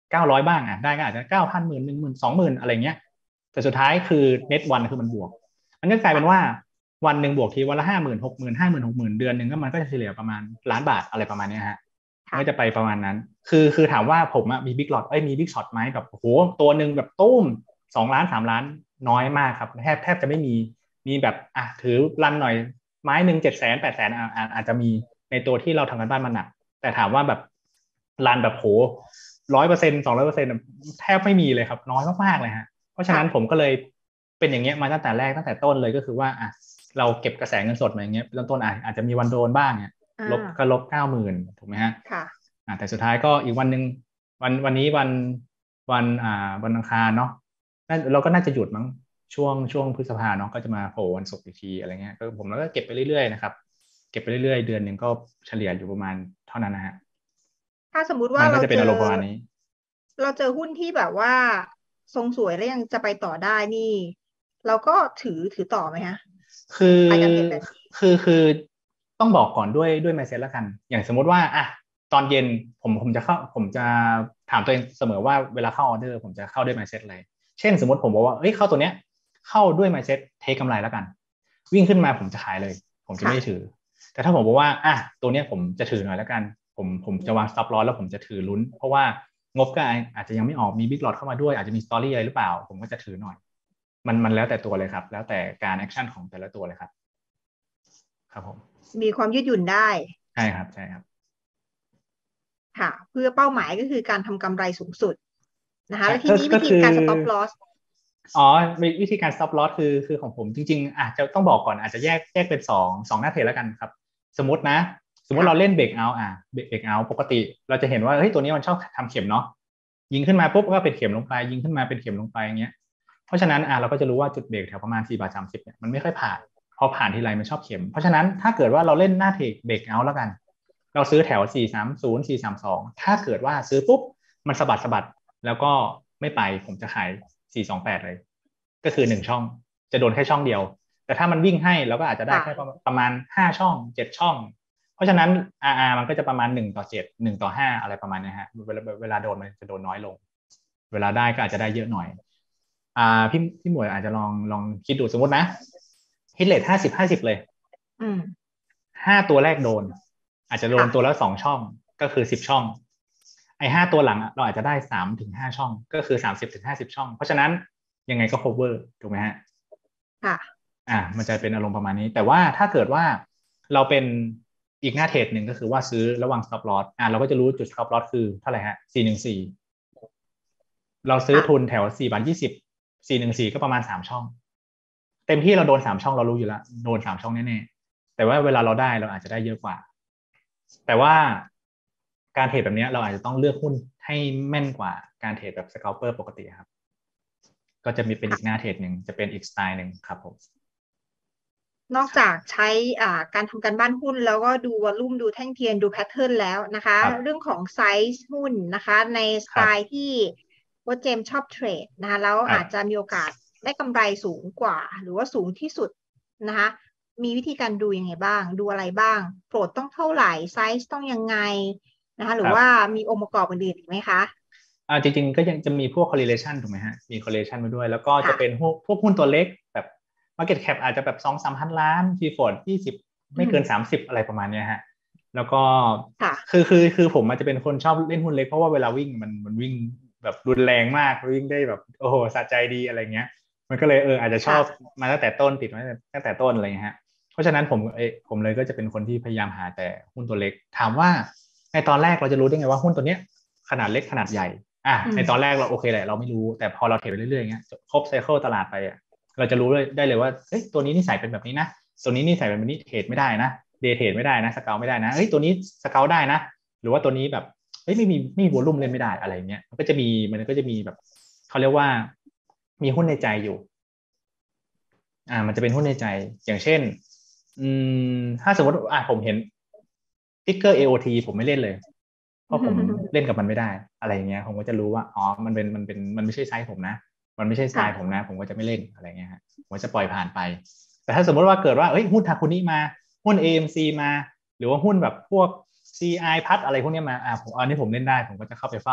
เก้าร้อยบ้างอ่ะได้ก็อาจจะเก้าพันหมื่นหนึ่งหมื่นสองหมื่นอะไรเงี้ยแต่สุดท้ายคือเน็ตวันคือมันบวกมันก็กลายเป็นว่าวันหนึ่งบวกทีวันละห้าหมื่นหกหมื่นห้าหมื่นหกหมื่นเดือนหนึ่งก็มันก็จะเฉลี่ยประมาณล้านบาทอะไรประมาณนี้ฮะมันก็จะไปประมาณนั้นคือคือถามว่าผมอะมีบิ๊กหลอตเอ้ยมีบิ๊กช็อตไหมแบบโอ้โหตัวหนึ่งแบบตุ้มสองล้านสามล้านน้อยมากครับแทบแทบจะไม่มีมีแบบอ่ะถือรันหน่อยไม้หนึ่งเจ็ดแสนแปดแสนอาจจะมีในตัวที่เราทำกันบ้านมันหนักแต่ถามว่าแบบรันแบบโหร้อยเปอร์เซ็นต์สองร้อยเปอร์เซ็นต์แทบไม่มีเลยครับน้อยมากๆเลยฮะเพราะฉะนั้นผมก็เลยเป็นอย่างเงี้ยมาตั้งแต่แรกตั้งแต่ต้นเลยก็คือว่าอ่ะเราเก็บกระแสเงินสดมาอย่างเงี้ยต้นต้นอ่ะอาจจะมีวันโดนบ้างเนี่ยลบก็ลบเก้าหมื่นถูกไหมฮะค่ะอ่าแต่สุดท้ายก็อีกวันหนึ่งวันวันนี้วันวันอ่าวันอังคารเนาะเราก็น่าจะหยุดมั้งช่วงช่วงพฤษภาเนาะก็จะมาโผล่วันศุกร์อีกทีอะไรเงี้ยก็ผมแล้วก็เก็บไปเรื่อยๆนะครับเก็บไปเรื่อยๆเดือนหนึ่งก็เฉลี่ยอยู่ประมาณเท่านั้นนะฮะถ้าสมมุติว่าเราจะเป็นอารมณ์ประมาณนี้เราเจอหุ้นที่แบบว่าทรงสวยแล้วยังจะไปต่อได้นี่เราก็ถือถือต่อไหมฮะคือไปกับเทรดแบบนี้คือคือต้องบอกก่อนด้วยด้วย mindset แล้วกันอย่างสมมติว่าอ่ะตอนเย็นผมผมจะเข้าผมจะถามตัวเองเสมอว่าเวลาเข้าออเดอร์ผมจะเข้าด้วย mindset อะไรเช่นสมมติผมบอกว่าเอ้ยเข้าตัวเนี้ยเข้าด้วย mindset เทคกำไรแล้วกันวิ่งขึ้นมาผมจะขายเลยผมจะไม่ถือแต่ถ้าผมบอกว่าอ่ะตัวเนี้ยผมจะถือหน่อยแล้วกันผมผมจะวาง stop loss แล้วผมจะถือลุ้นเพราะว่างบก็อาจจะยังไม่ออกมี big lot เข้ามาด้วยอาจจะมี story อะไรหรือเปล่าผมก็จะถือหน่อยมันมันแล้วแต่ตัวเลยครับแล้วแต่การแอคชั่นของแต่ละตัวเลยครับครับผมมีความยืดหยุ่นได้ใช่ครับใช่ครับค่ะเพื่อเป้าหมายก็คือการทำกำไรสูงสุดนะคะแล้วทีก็นี้วิก็คือธีการ stop loss อ๋อวิธีการ stop loss คือคือของผมจริงๆอาจจะต้องบอกก่อนอาจจะแยกแยกเป็นสองสองหน้าเทรดแล้วกันครับสมมตินะสมมติเราเล่นเบรกเอาอ่ะเบรกเอาปกติเราจะเห็นว่าเฮ้ยตัวนี้มันชอบทำเข็มเนาะยิงขึ้นมาปุ๊บก็เป็นเข็มลงไปยิงขึ้นมาเป็นเข็มลงไปอย่างเงี้ยเพราะฉะนั้นอ่ะเราก็จะรู้ว่าจุดเบรกแถวประมาณสี่บาทสามสิบเนี่ยมันไม่ค่อยผ่านพอผ่านทีไรมันชอบเข็มเพราะฉะนั้นถ้าเกิดว่าเราเล่นหน้าเทรดเบรกเอาแล้วกันเราซื้อแถวสี่สามศูนย์ สี่สามสองถ้าเกิดว่าซื้อปุ๊บมันสะบัดสะบัดแล้วก็ไม่ไปผมจะขายสี่สองแปดเลยก็คือหนึ่งช่องจะโดนแค่ช่องเดียวแต่ถ้ามันวิ่งให้เราก็อาจจะได้แค่ประมาณห้าช่องเจ็ดช่องเพราะฉะนั้น อาร์ อาร์ มันก็จะประมาณหนึ่งต่อเจ็ด หนึ่งต่อห้าอะไรประมาณนี้ฮะเวลาเวลาโดนมันจะโดนน้อยลงเวลาได้ก็อาจจะได้เยอะหน่อยอ่าพี่พี่หมวยอาจจะลองลองคิดดูสมมตินะฮิตเรทห้าสิบห้าสิบเลยอืมห้าตัวแรกโดนอาจจะโดนตัวละสองช่องก็คือสิบช่องไอ้ห้าตัวหลังเราอาจจะได้สามถึงห้าช่องก็คือสามสิบถึงห้าสิบช่องเพราะฉะนั้นยังไงก็ cover ถูกไหมฮะค่ะอ่ามันจะเป็นอารมณ์ประมาณนี้แต่ว่าถ้าเกิดว่าเราเป็นอีกหน้าเทรดหนึ่งก็คือว่าซื้อระวัง stop loss อ่าเราก็จะรู้จุด stop loss คือเท่าไหร่ฮะสี่หนึ่งสี่เราซื้อทุนแถวสี่บาทยี่สิบสี่หนึ่งสี่ก็ประมาณสามช่องเต็มที่เราโดนสามช่องเรารู้อยู่แล้วโดนสามช่องแน่ๆแต่ว่าเวลาเราได้เราอาจจะได้เยอะกว่าแต่ว่าการเทรดแบบนี้เราอาจจะต้องเลือกหุ้นให้แม่นกว่าการเทรดแบบ scalper ปกติครับก็จะมีเป็นอีกหน้าเทรดหนึ่งจะเป็นอีกสไตล์หนึ่งครับผมนอกจากใช้อ่าการทำการบ้านหุ้นแล้วก็ดูวอลลุ่มดูแท่งเทียนดูแพทเทิร์นแล้วนะคะเรื่องของไซส์หุ้นนะคะในสไตล์ที่โค้ชเจมชอบเทรดนะคะแล้วอาจจะมีโอกาสได้กำไรสูงกว่าหรือว่าสูงที่สุดนะคะมีวิธีการดูยังไงบ้างดูอะไรบ้างโปรดต้องเท่าไหร่ไซส์ต้องยังไงนะคะหรือว่ามีองค์ประกอบอื่นๆอีกไหมคะอ่าจริงๆก็ยังจะมีพวก correlation ถูกไหมฮะมี correlation มาด้วยแล้วก็จะเป็นพวกพวกหุ้นตัวเล็กแบบ market cap อาจจะแบบสองสามพันล้าน free float ยี่สิบไม่เกินสามสิบอะไรประมาณนี้ฮะแล้วก็คือคือคือผมอาจจะเป็นคนชอบเล่นหุ้นเล็กเพราะว่าเวลาวิ่งมันมันวิ่งแบบรุนแรงมากวิ่งได้แบบโอ้โหสะใจดีอะไรเงี้ยมันก็เลยเอออาจจะชอบมาตั้งแต่ต้นติดมาตั้งแต่ต้นอะไรเงี้ยฮะเพราะฉะนั้นผมเอผมเลยก็จะเป็นคนที่พยายามหาแต่หุ้นตัวเล็กถามว่าในตอนแรกเราจะรู้ได้ไงว่าหุ้นตัวเนี้ยขนาดเล็กขนาดใหญ่อ่ะในตอนแรกเราโอเคแหละเราไม่รู้แต่พอเราเทรดไปเรื่อยๆอย่างเงี้ยครบไซเคิลตลาดไปอ่ะเราจะรู้ได้เลยว่าเอ้ยตัวนี้นิสัยเป็นแบบนี้นะตัวนี้นิสัยเป็นแบบนี้เทรดไม่ได้นะเดย์เทรดไม่ได้นะสเกลไม่ได้นะเอ้ยตัวนี้สเกลได้นะหรือว่าตัวนี้แบบเอ้ยไม่มีไม่มีวอลุ่มเล่นไม่ได้อะไรเงี้ยมันก็จะมีมันก็จะมีแบบเขาเรียกว่ามีหุ้นในใจอยู่อ่ามันจะเป็นหุ้นในใจอย่างเช่นอืมถ้าสมมติอ่ะผมเห็นติ๊กเกอร์ เอ โอ ที ผมไม่เล่นเลยเพราะผมเล่นกับมันไม่ได้อะไรเงี้ยผมก็จะรู้ว่าอ๋อมันเป็นมันเป็นมันไม่ใช่ไซส์ผมนะมันไม่ใช่สไตล์ผมนะผมก็จะไม่เล่นอะไรเงี้ยฮะผมจะปล่อยผ่านไปแต่ถ้าสมมติว่าเกิดว่าเอ้ยหุ้นทาคุนิมาหุ้น เอ เอ็ม ซี มาหรือว่าหุ้นแบบพวก ซี ไอ พัดอะไรพวกนี้มาอ่าผมอันนี้ผมเล่นได้ผมก็จะเข้าไปเฝ้า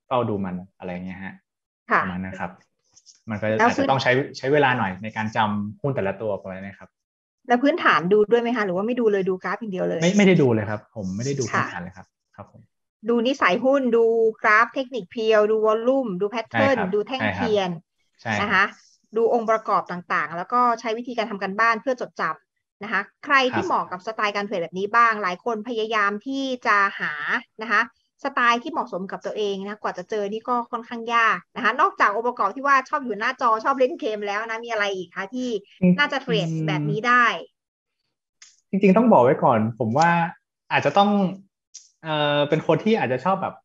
เฝ้าดูมันอะไรเงี้ยฮะประมาณนั้นครับมันก็อาจจะต้องใช้ใช้เวลาหน่อยในการจำหุ้นแต่ละตัวประมาณนี้ครับแล้วพื้นฐานดูด้วยไหมคะหรือว่าไม่ดูเลยดูกราฟอย่างเดียวเลยไม่ไม่ได้ดูเลยครับผมไม่ได้ดูพื้นฐานเลยครับครับผมดูนิสัยหุ้นดูกราฟเทคนิคเพียวดูวอลลุ่มดูแพทเทิร์นดูแท่งเทียนนะคะดูองค์ประกอบต่างๆแล้วก็ใช้วิธีการทำการบ้านเพื่อจดจำนะคะใครที่เหมาะกับสไตล์การเทรดแบบนี้บ้างหลายคนพยายามที่จะหานะคะสไตล์ที่เหมาะสมกับตัวเองนะกว่าจะเจอนี่ก็ค่อนข้างยากนะคะนอกจากองค์ประกอบที่ว่าชอบอยู่หน้าจอชอบเล่นเกมแล้วนะมีอะไรอีกคะที่น่าจะเทรดแบบนี้ได้จริงๆต้องบอกไว้ก่อนผมว่าอาจจะต้องเอ่อเป็นคนที่อาจจะชอบแบบ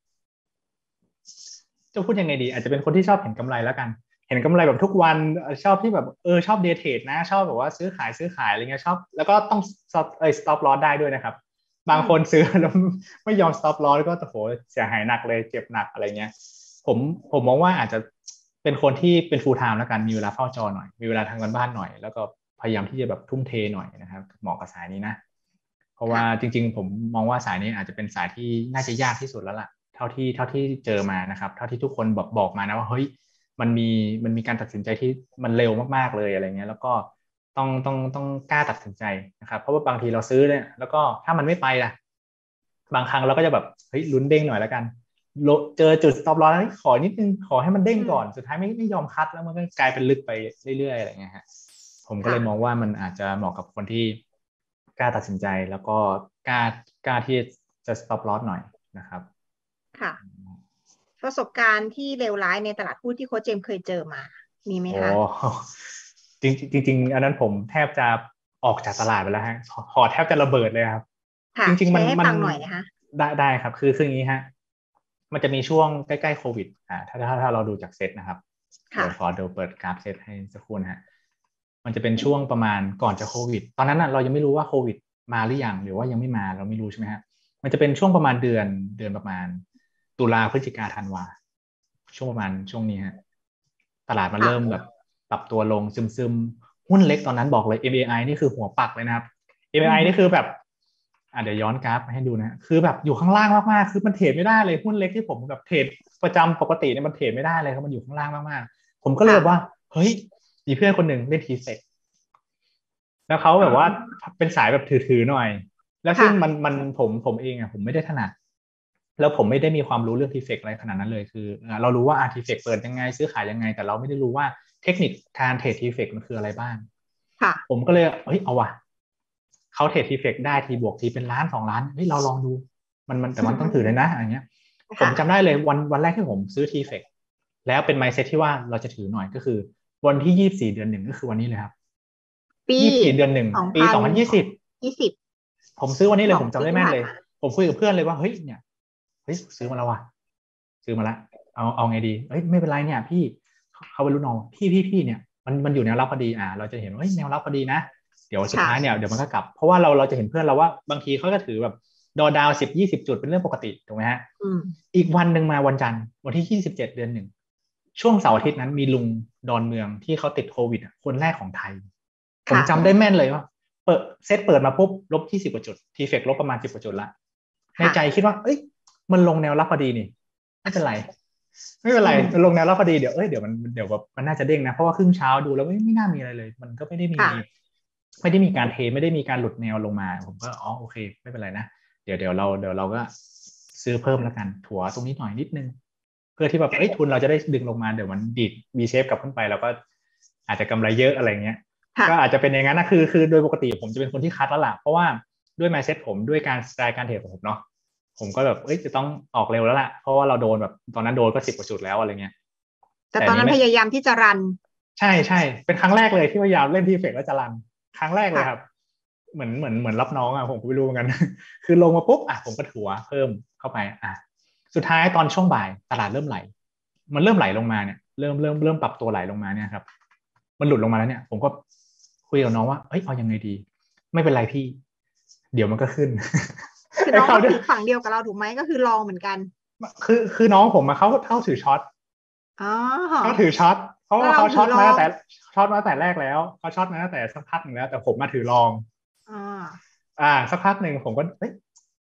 จะพูดยังไงดีอาจจะเป็นคนที่ชอบเห็นกำไรแล้วกันเห็นกำไรแบบทุกวันชอบที่แบบเออชอบเดย์เทรดนะชอบแบบว่าซื้อขายซื้อขายอะไรเงี้ยชอบแล้วก็ต้อง stop เอ้ย stop loss ได้ด้วยนะครับบางคนซื้อแล้วไม่ยอม stop loss ก็โหเสียหายหนักเลยเจ็บหนักอะไรเงี้ยผมผมมองว่าอาจจะเป็นคนที่เป็น full time แล้วกันมีเวลาเฝ้าจอหน่อยมีเวลาทำงานบ้านหน่อยแล้วก็พยายามที่จะแบบทุ่มเทหน่อยนะครับเหมาะกับสายนี้นะเพราะว่าจริงๆผมมองว่าสายนี้อาจจะเป็นสายที่น่าจะยากที่สุดแล้วล่ะเท่าที่เท่าที่เจอมานะครับเท่าที่ทุกคนบอกบอกมานะว่าเฮ้ยมันมีมันมีการตัดสินใจที่มันเร็วมากๆเลยอะไรเงี้ยแล้วก็ต้องต้องต้องกล้าตัดสินใจนะครับเพราะว่าบางทีเราซื้อเนี่ยแล้วก็ถ้ามันไม่ไปล่ะบางครั้งเราก็จะแบบเฮ้ยลุ้นเด้งหน่อยแล้วกันเจอจุด stop loss แล้วขอนิดนึงขอให้มันเด้งก่อนสุดท้ายไม่ไม่ยอมคัดแล้วมันก็กลายเป็นลึกไปเรื่อยๆอะไรเงี้ยฮะผมก็เลยมองว่ามันอาจจะเหมาะกับคนที่กล้าตัดสินใจแล้วก็กล้ากล้าที่จะ stop loss หน่อยนะครับค่ะประสบการณ์ที่เลวร้ายในตลาดหุ้นที่โค้ชเจมเคยเจอมามีไหมคะจริงจริงๆอันนั้นผมแทบจะออกจากตลาดไปแล้วฮะหอแทบจะระเบิดเลยครับจริงๆมันมันหน่อยนะคะได้ได้ครับคือคืออย่างนี้ฮะมันจะมีช่วงใกล้ๆโควิดอ่าถ้าถ้าถ้าเราดูจากเซตนะครับเดี๋ยวขอเดี๋ยวเปิดกราฟเซตให้สักครู่นะฮะมันจะเป็นช่วงประมาณก่อนจะโควิดตอนนั้นเรายังไม่รู้ว่าโควิดมาหรือยังหรือว่ายังไม่มาเราไม่รู้ใช่ไหมฮะมันจะเป็นช่วงประมาณเดือนเดือนประมาณตุลาพฤศจิกาธันวาช่วงประมาณช่วงนี้ฮะตลาดมันเริ่มแบบปรับตัวลงซึมๆหุ้นเล็กตอนนั้นบอกเลย เอ็ม เอ ไอ นี่คือหัวปักเลยนะครับ เอ็ม เอ ไอ นี่คือแบบอ่ะเดี๋ยวย้อนกราฟให้ดูนะคือแบบอยู่ข้างล่างมากๆคือมันเทรดไม่ได้เลยหุ้นเล็กที่ผมแบบเทรดประจำปกติเนี่ยมันเทรดไม่ได้เลยครับมันอยู่ข้างล่างมากๆผมก็เลยว่าเฮ้ยมีเพื่อนคนหนึ่งเล่นทีเซ็กแล้วเขาแบบว่าเป็นสายแบบถือๆหน่อยแล้วซึ่งมันมันผมผมเองอ่ะผมไม่ได้ถนัดแล้วผมไม่ได้มีความรู้เรื่องทีเฟกอะไรขนาดนั้นเลยคือเรารู้ว่าอาร์ทีเฟกเปิดยังไงซื้อขายยังไงแต่เราไม่ได้รู้ว่าเทคนิคการเทรดทีเฟกมันคืออะไรบ้างผมก็เลยเฮ้ยเอาวะเขาเทรดทีเฟกได้ทีบวกทีเป็นล้านสองล้านเฮ้ยเราลองดูมันมันแต่มันต้องถือเลยนะอะไรเงี้ยผมจำได้เลยวันวันแรกที่ผมซื้อทีเฟกแล้วเป็นไมซ์เซ็ตที่ว่าเราจะถือหน่อยก็คือวันที่ยี่สิบสี่เดือนหนึ่งก็คือวันนี้เลยครับยี่สิบสี่เดือนหนึ่งปีสองพันยี่สิบยี่สิบผมซื้อวันนี้เลยผมจำได้แม่นเลยผมคุยกับเพื่อนเลยว่าเฮ้ยเนี่ยเฮ้ยซื้อมาแล้วว่ะซื้อมาละเอาเอาไงดีเฮ้ยไม่เป็นไรเนี่ยพี่เขาไปรู้น้องพี่พี่พี่เนี่ยมันมันอยู่แนวรับพอดีอ่าเราจะเห็นว่าเฮ้ยแนวรับพอดีนะเดี๋ยวสุดท้ายเนี่ยเดี๋ยวมันก็กลับเพราะว่าเราเราจะเห็นเพื่อนเราว่าบางทีเขาก็ถือแบบดอดาวสิบยี่สิบจุดเป็นเรื่องปกติถูกไหมฮะอีกวันหนึ่งมาวันจันทร์วันที่ยี่สิบเจ็ดเดือนหนึ่งช่วงเสาร์อาทิตย์นั้นมีลุงดอนเมืองที่เขาติดโควิดคนแรกของไทยผมจำได้แม่นเลยว่าเปิดเซตเปิดมาปุ๊บลบยี่สิบกว่าจุดทีเฟกลบประมาณสิบกว่าจุดละในใจคิดว่าเอ้ยมันลงแนวรับพอดีนี่ไม่เป็นไรไม่เป็นไรลงแนวรับพอดีเดี๋ยวเอ้ยเดี๋ยวมันเดี๋ยวแบบมันน่าจะเด้งนะเพราะว่าครึ่งเช้าดูแล้วไม่ไม่น่ามีอะไรเลยมันก็ไม่ได้มีไม่ได้มีการเทไม่ได้มีการหลุดแนวลงมาผมก็อ๋อโอเคไม่เป็นไรนะเดี๋ยวเดี๋ยวเราเดี๋ยวเราก็ซื้อเพิ่มแล้วกันถัวตรงนี้หน่อยนิดนึงเพื่อที่แบบเอ้ยทุนเราจะได้ดึงลงมาเดี๋ยวมันดีด V shape กลับขึ้นไปแล้วก็อาจจะกำไรเยอะอะไรเงี้ยก็อาจจะเป็นอย่างนั้นนะคือคือโดยปกติผมจะเป็นคนที่คัดแล้วล่ะเพราะว่าด้วย mindset ผมด้วยการสไตล์การเทรดของผมเนาะผมก็แบบเอ้ยจะต้องออกเร็วแล้วล่ะเพราะว่าเราโดนแบบตอนนั้นโดนก็สิบกว่าจุดแล้วอะไรเงี้ยแต่ตอนนั้นพยายามที่จะรันใช่ใช่เป็นครั้งแรกเลยที่พยายามเล่นทีเฟกแล้วจะรันครั้งแรกเลยครับเหมือนเหมือนเหมือนรับน้องอ่ะผมก็ไม่รู้เหมือนกันคือลงมาปุ๊บอ่ะผมก็ถัวเพิ่มเข้าไปอ่ะสุดท้ายตอนช่วงบ่ายตลาดเริ่มไหลมันเริ่มไหลลงมาเนี่ยเริ่มเริ่มเริ่มปรับตัวไหลลงมาเนี่ยครับมันหลุดลงมาแล้วเนี่ยผมก็คุยกับน้องว่าเอ้ยเอายังไงดีไม่เป็นไรพี่เดี๋ยวมันก็ขึ้นคือน้องถือฝั่งเดียวกับเราถูกไหมก็คือลองเหมือนกันคือคือน้องผมมาเขาเขาถือช็อตเขาถือช็อตเพราะว่าเขาช็อตมาแต่ช็อตมาแต่แรกแล้วเขาช็อตมาตั้งแต่สักพักหนึ่งแล้วแต่ผมมาถือลองอ่าอ่าสักพักหนึ่งผมก็เอ้ย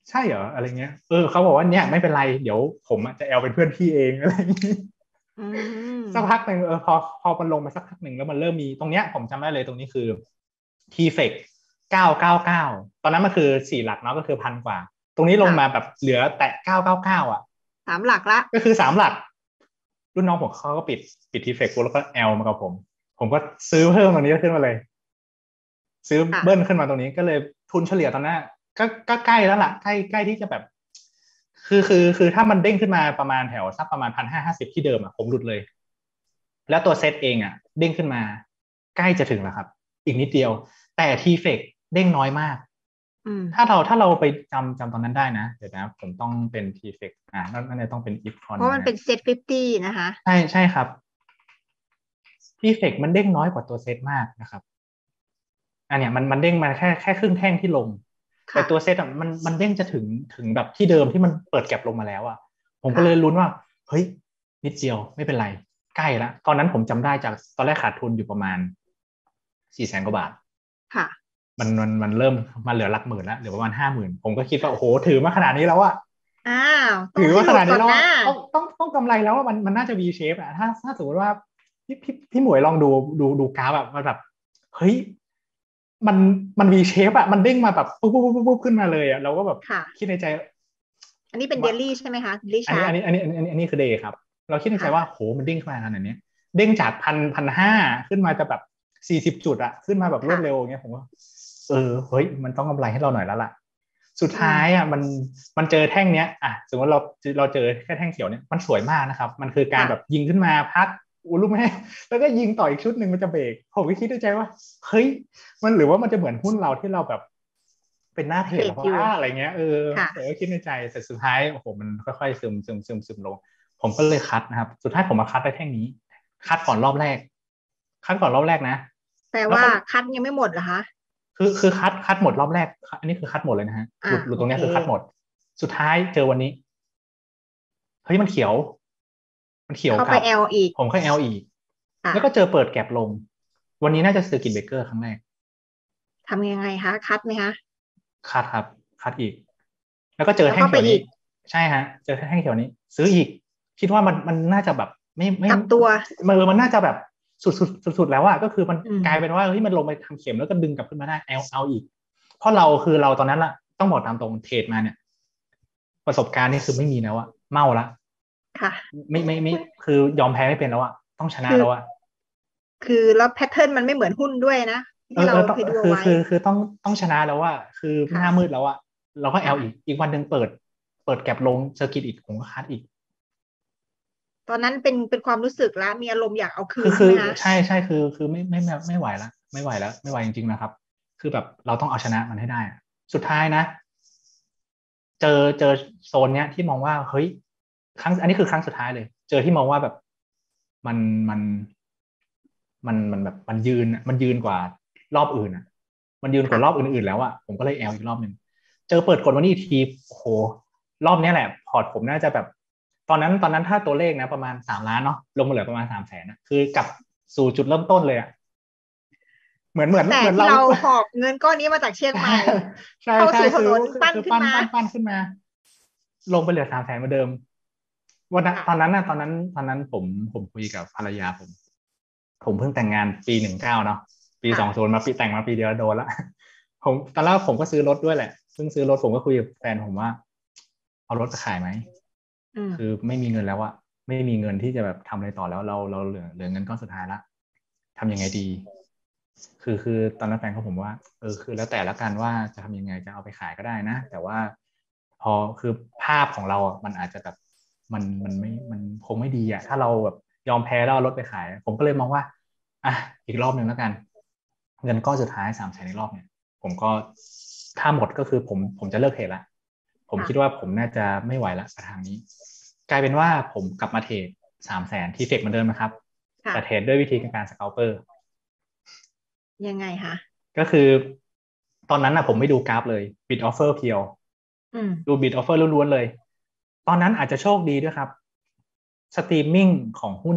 ใช่เหรออะไรเงี้ยเออเขาบอกว่าเนี่ยไม่เป็นไรเดี๋ยวผมจะแอลเป็นเพื่อนพี่เองอะไรอย่างงี้สักพักหนึ่งเออพอพอมันลงมาสักพักหนึ่งแล้วมันเริ่มมีตรงเนี้ยผมจำได้เลยตรงนี้คือทีเฟกเก้าเก้าเก้าตอนนั้นมันคือสี่หลักเนาะก็คือพันกว่าตรงนี้ลงมาแบบเหลือแตะเก้าเก้าเก้าอ่ะสามหลักละก็คือสามหลักรุ่นน้องผมเขาก็ปิดปิดทีเฟกแล้วก็แอลมากับผมผมก็ซื้อเพิ่มตรงนี้ขึ้นมาเลยซื้อเบิ้ลขึ้นมาตรงนี้ก็เลยทุนเฉลี่ยตอนนั้นก็ก็ใกล้แล้วล่ะใกล้ใกล้ที่จะแบบคือคือคือถ้ามันเด้งขึ้นมาประมาณแถวสักประมาณพันห้าห้าสิบที่เดิมอ่ะผมหลุดเลยแล้วตัวเซตเองอ่ะเด้งขึ้นมาใกล้จะถึงแล้วครับอีกนิดเดียวแต่ทีเฟกเด้งน้อยมากถ้าเราถ้าเราไปจำจำตอนนั้นได้นะเดี๋ยวนะผมต้องเป็นทีเฟกอ่านั่นน่าจะต้องเป็นอีฟคอนเพราะมันเป็นเซตฟิฟตี้นะคะใช่ใช่ครับทีเฟกมันเด้งน้อยกว่าตัวเซตมากนะครับอันเนี้ยมันมันเด้งมาแค่แค่ครึ่งแท่งที่ลงแต่ตัวเซตอ่ะมันมันเด้งจะถึงถึงแบบที่เดิมที่มันเปิดแก็บลงมาแล้วอ่ะผมก็เลยลุ้นว่าเฮ้ยนิดเดียวไม่เป็นไรใกล้แล้วตอนนั้นผมจำได้จากตอนแรกขาดทุนอยู่ประมาณสี่แสนกว่าบาทค่ะมันมันมันเริ่มมาเหลือหลักหมื่นแล้วเหลือประมาณห้าหมื่นผมก็คิดว่าโอ้โหถือมาขนาดนี้แล้วอะอ้าวถือว่าขนาดนี้แล้วต้องต้องต้องกำไรแล้วว่ามันมันน่าจะ V shape อะถ้าถ้าสมมติว่าพี่พี่พี่หมวยลองดูดูดูกราฟแบบมันแบบเฮ้ยมันมัน V shape อะมันเด้งมาแบบปุ๊บปุ๊บปุ๊บปุ๊บขึ้นมาเลยอะเราก็แบบคิดในใจอันนี้เป็นเดลี่ใช่ไหมคะเดลี่ชาร์ตอันนี้อันนี้อันนี้อันนี้คือเดย์ครับเราคิดในใจว่าโหมันเด้งขึ้นมาขนาดนี้เด้งจากพันพันห้าขึ้นมาจะแบบสี่สิบจุดอะขึ้นมาแบบรวดเร็วอย่างเงี้ยผมว่าเออเฮ้ยมันต้องกำไรให้เราหน่อยแล้วล่ะสุดท้ายอ่ะมันมันเจอแท่งเนี้ยอ่ะสมมติเราเราเจอแค่แท่งเขียวเนี้ยมันสวยมากนะครับมันคือการแบบยิงขึ้นมาพักอู้รู้ไหมแล้วก็ยิงต่ออีกชุดหนึ่งมันจะเบรกผมก็คิดในใจว่าเฮ้ยมันหรือว่ามันจะเหมือนหุ้นเราที่เราแบบเป็นหน้าเทรดหรือว่าอะไรเงี้ยเออเออคิดในใจแต่สุดท้ายโอ้โหมันค่อยๆซึมซึมซึมซึมลงผมก็เลยคัดนะครับสุดท้ายผมมาคัดได้แท่งนี้คัดก่อนรอบแรกคัดก่อนรอบแรกนะแปลว่าคัดยังไม่หมดเหรอคะคือคือคัดคัดหมดรอบแรกอันนี้คือคัดหมดเลยนะฮะหลุดหลุดตรงนี้คือคัดหมดสุดท้ายเจอวันนี้เฮ้ยมันเขียวมันเขียวกับ L อีกผมก็ L อีกแล้วก็เจอเปิดแก็บลงวันนี้น่าจะซื้อกินเบเกอร์ครั้งแรกทำยังไงคะคัดไหมคะคัดครับคัดอีกแล้วก็เจอแท่งเขียวนี้ใช่ฮะเจอแท่งเขียวนี้ซื้ออีกคิดว่ามันมันน่าจะแบบไม่ไม่กลับตัวมันมันน่าจะแบบสุดสุดสุดแล้วอะก็คือมันกลายเป็นว่าเฮ้ยมันลงไปทำเข็มแล้วก็ดึงกลับขึ้นมาได้เอาเอาอีกเพราะเราคือเราตอนนั้นละต้องบอกตามตรงเทรดมาเนี่ยประสบการณ์นี่คือไม่มีแล้วอะเมาละค่ะไม่ไม่ไม่คือยอมแพ้ไม่เป็นแล้วอะต้องชนะแล้วอะคือแล้วแพทเทิร์นมันไม่เหมือนหุ้นด้วยนะที่เราเคยดูไว้คือคือต้องต้องชนะแล้วอะคือหน้ามืดแล้วอะเราก็แอลอีกอีกวันหนึ่งเปิดเปิดแก็บลงเซอร์กิตอีกผมก็คัดอีกตอนนั้นเป็นเป็นความรู้สึกแล้วมีอารมณ์อยากเอาคืนใช่ไหมใช่ใช่คือคือไม่ไม่ไม่ไม่ไหวแล้วไม่ไหวแล้วไม่ไหวจริงๆนะครับ คือแบบเราต้องเอาชนะมันให้ได้สุดท้ายนะ เจอเจอโซนเนี้ยที่มองว่าเฮ้ยครั้งอันนี้คือครั้งสุดท้ายเลย เจอที่มองว่าแบบมันมันมันมันแบบมันยืนมันยืนกว่ารอบอื่นอ่ะมันยืนกว่ารอบอื่นๆแล้วอ่ะผมก็เลยแอลอีกรอบหนึ่งเจอเปิดกดวันนี้ทีโอ้โหรอบนี้แหละพอร์ตผมน่าจะแบบตอนนั้นตอนนั้นถ้าตัวเลขนะประมาณสามล้านเนาะลงมาเหลือประมาณสามแสนนะคือกลับสู่จุดเริ่มต้นเลยอ่ะเหมือนเหมือนเหมือนเราหอบเงินก้อนนี้มาจากเชียงใหม่เข้าสู่ถนนปั้นขึ้นมาปั้นขึ้นมาลงไปเหลือสามแสนเหมือนเดิมวันนั้นตอนนั้นน่ะตอนนั้นตอนนั้นผมผมคุยกับภรรยาผมผมเพิ่งแต่งงานปีหนึ่งเก้าเนาะปีสองศูนย์มาปีแต่งมาปีเดียวโดนละผมตอนแรกผมก็ซื้อรถด้วยแหละเพิ่งซื้อรถผมก็คุยกับแฟนผมว่าเอารถไปขายไหมคือไม่มีเงินแล้วอะไม่มีเงินที่จะแบบทำอะไรต่อแล้วเราเราเหลือเหลือเงินก้อนสุดท้ายละทำยังไงดีคือคือตอนนั้นแฟนเขาผมว่าเออคือแล้วแต่ละกันว่าจะทำยังไงจะเอาไปขายก็ได้นะแต่ว่าพอคือภาพของเราอ่ะมันอาจจะแบบมันมันไม่มันคงไม่ดีอ่ะถ้าเราแบบยอมแพ้แล้วเอารถไปขายผมก็เลยมองว่าอ่ะอีกรอบหนึ่งแล้วกันเงินก้อนสุดท้ายสามแสนในรอบเนี่ยผมก็ถ้าหมดก็คือผมผมจะเลิกเทรดละผมคิดว่าผมน่าจะไม่ไหวละทางนี้กลายเป็นว่าผมกลับมาเทรดสามแสนที่เฟกเหมือนเดิมนะครับแต่เทรดด้วยวิธีการสแกลเปอร์ยังไงคะก็คือตอนนั้นนะผมไม่ดูกราฟเลย bid offer เพียวดู bid offer ล้วนๆเลยตอนนั้นอาจจะโชคดีด้วยครับสตรีมมิ่งของหุ้น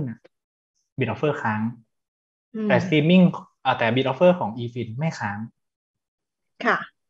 bid offer ค้างแต่สตรีมมิ่งแต่ bid offer ของ อี ฟิน ไม่ค้างค่ะ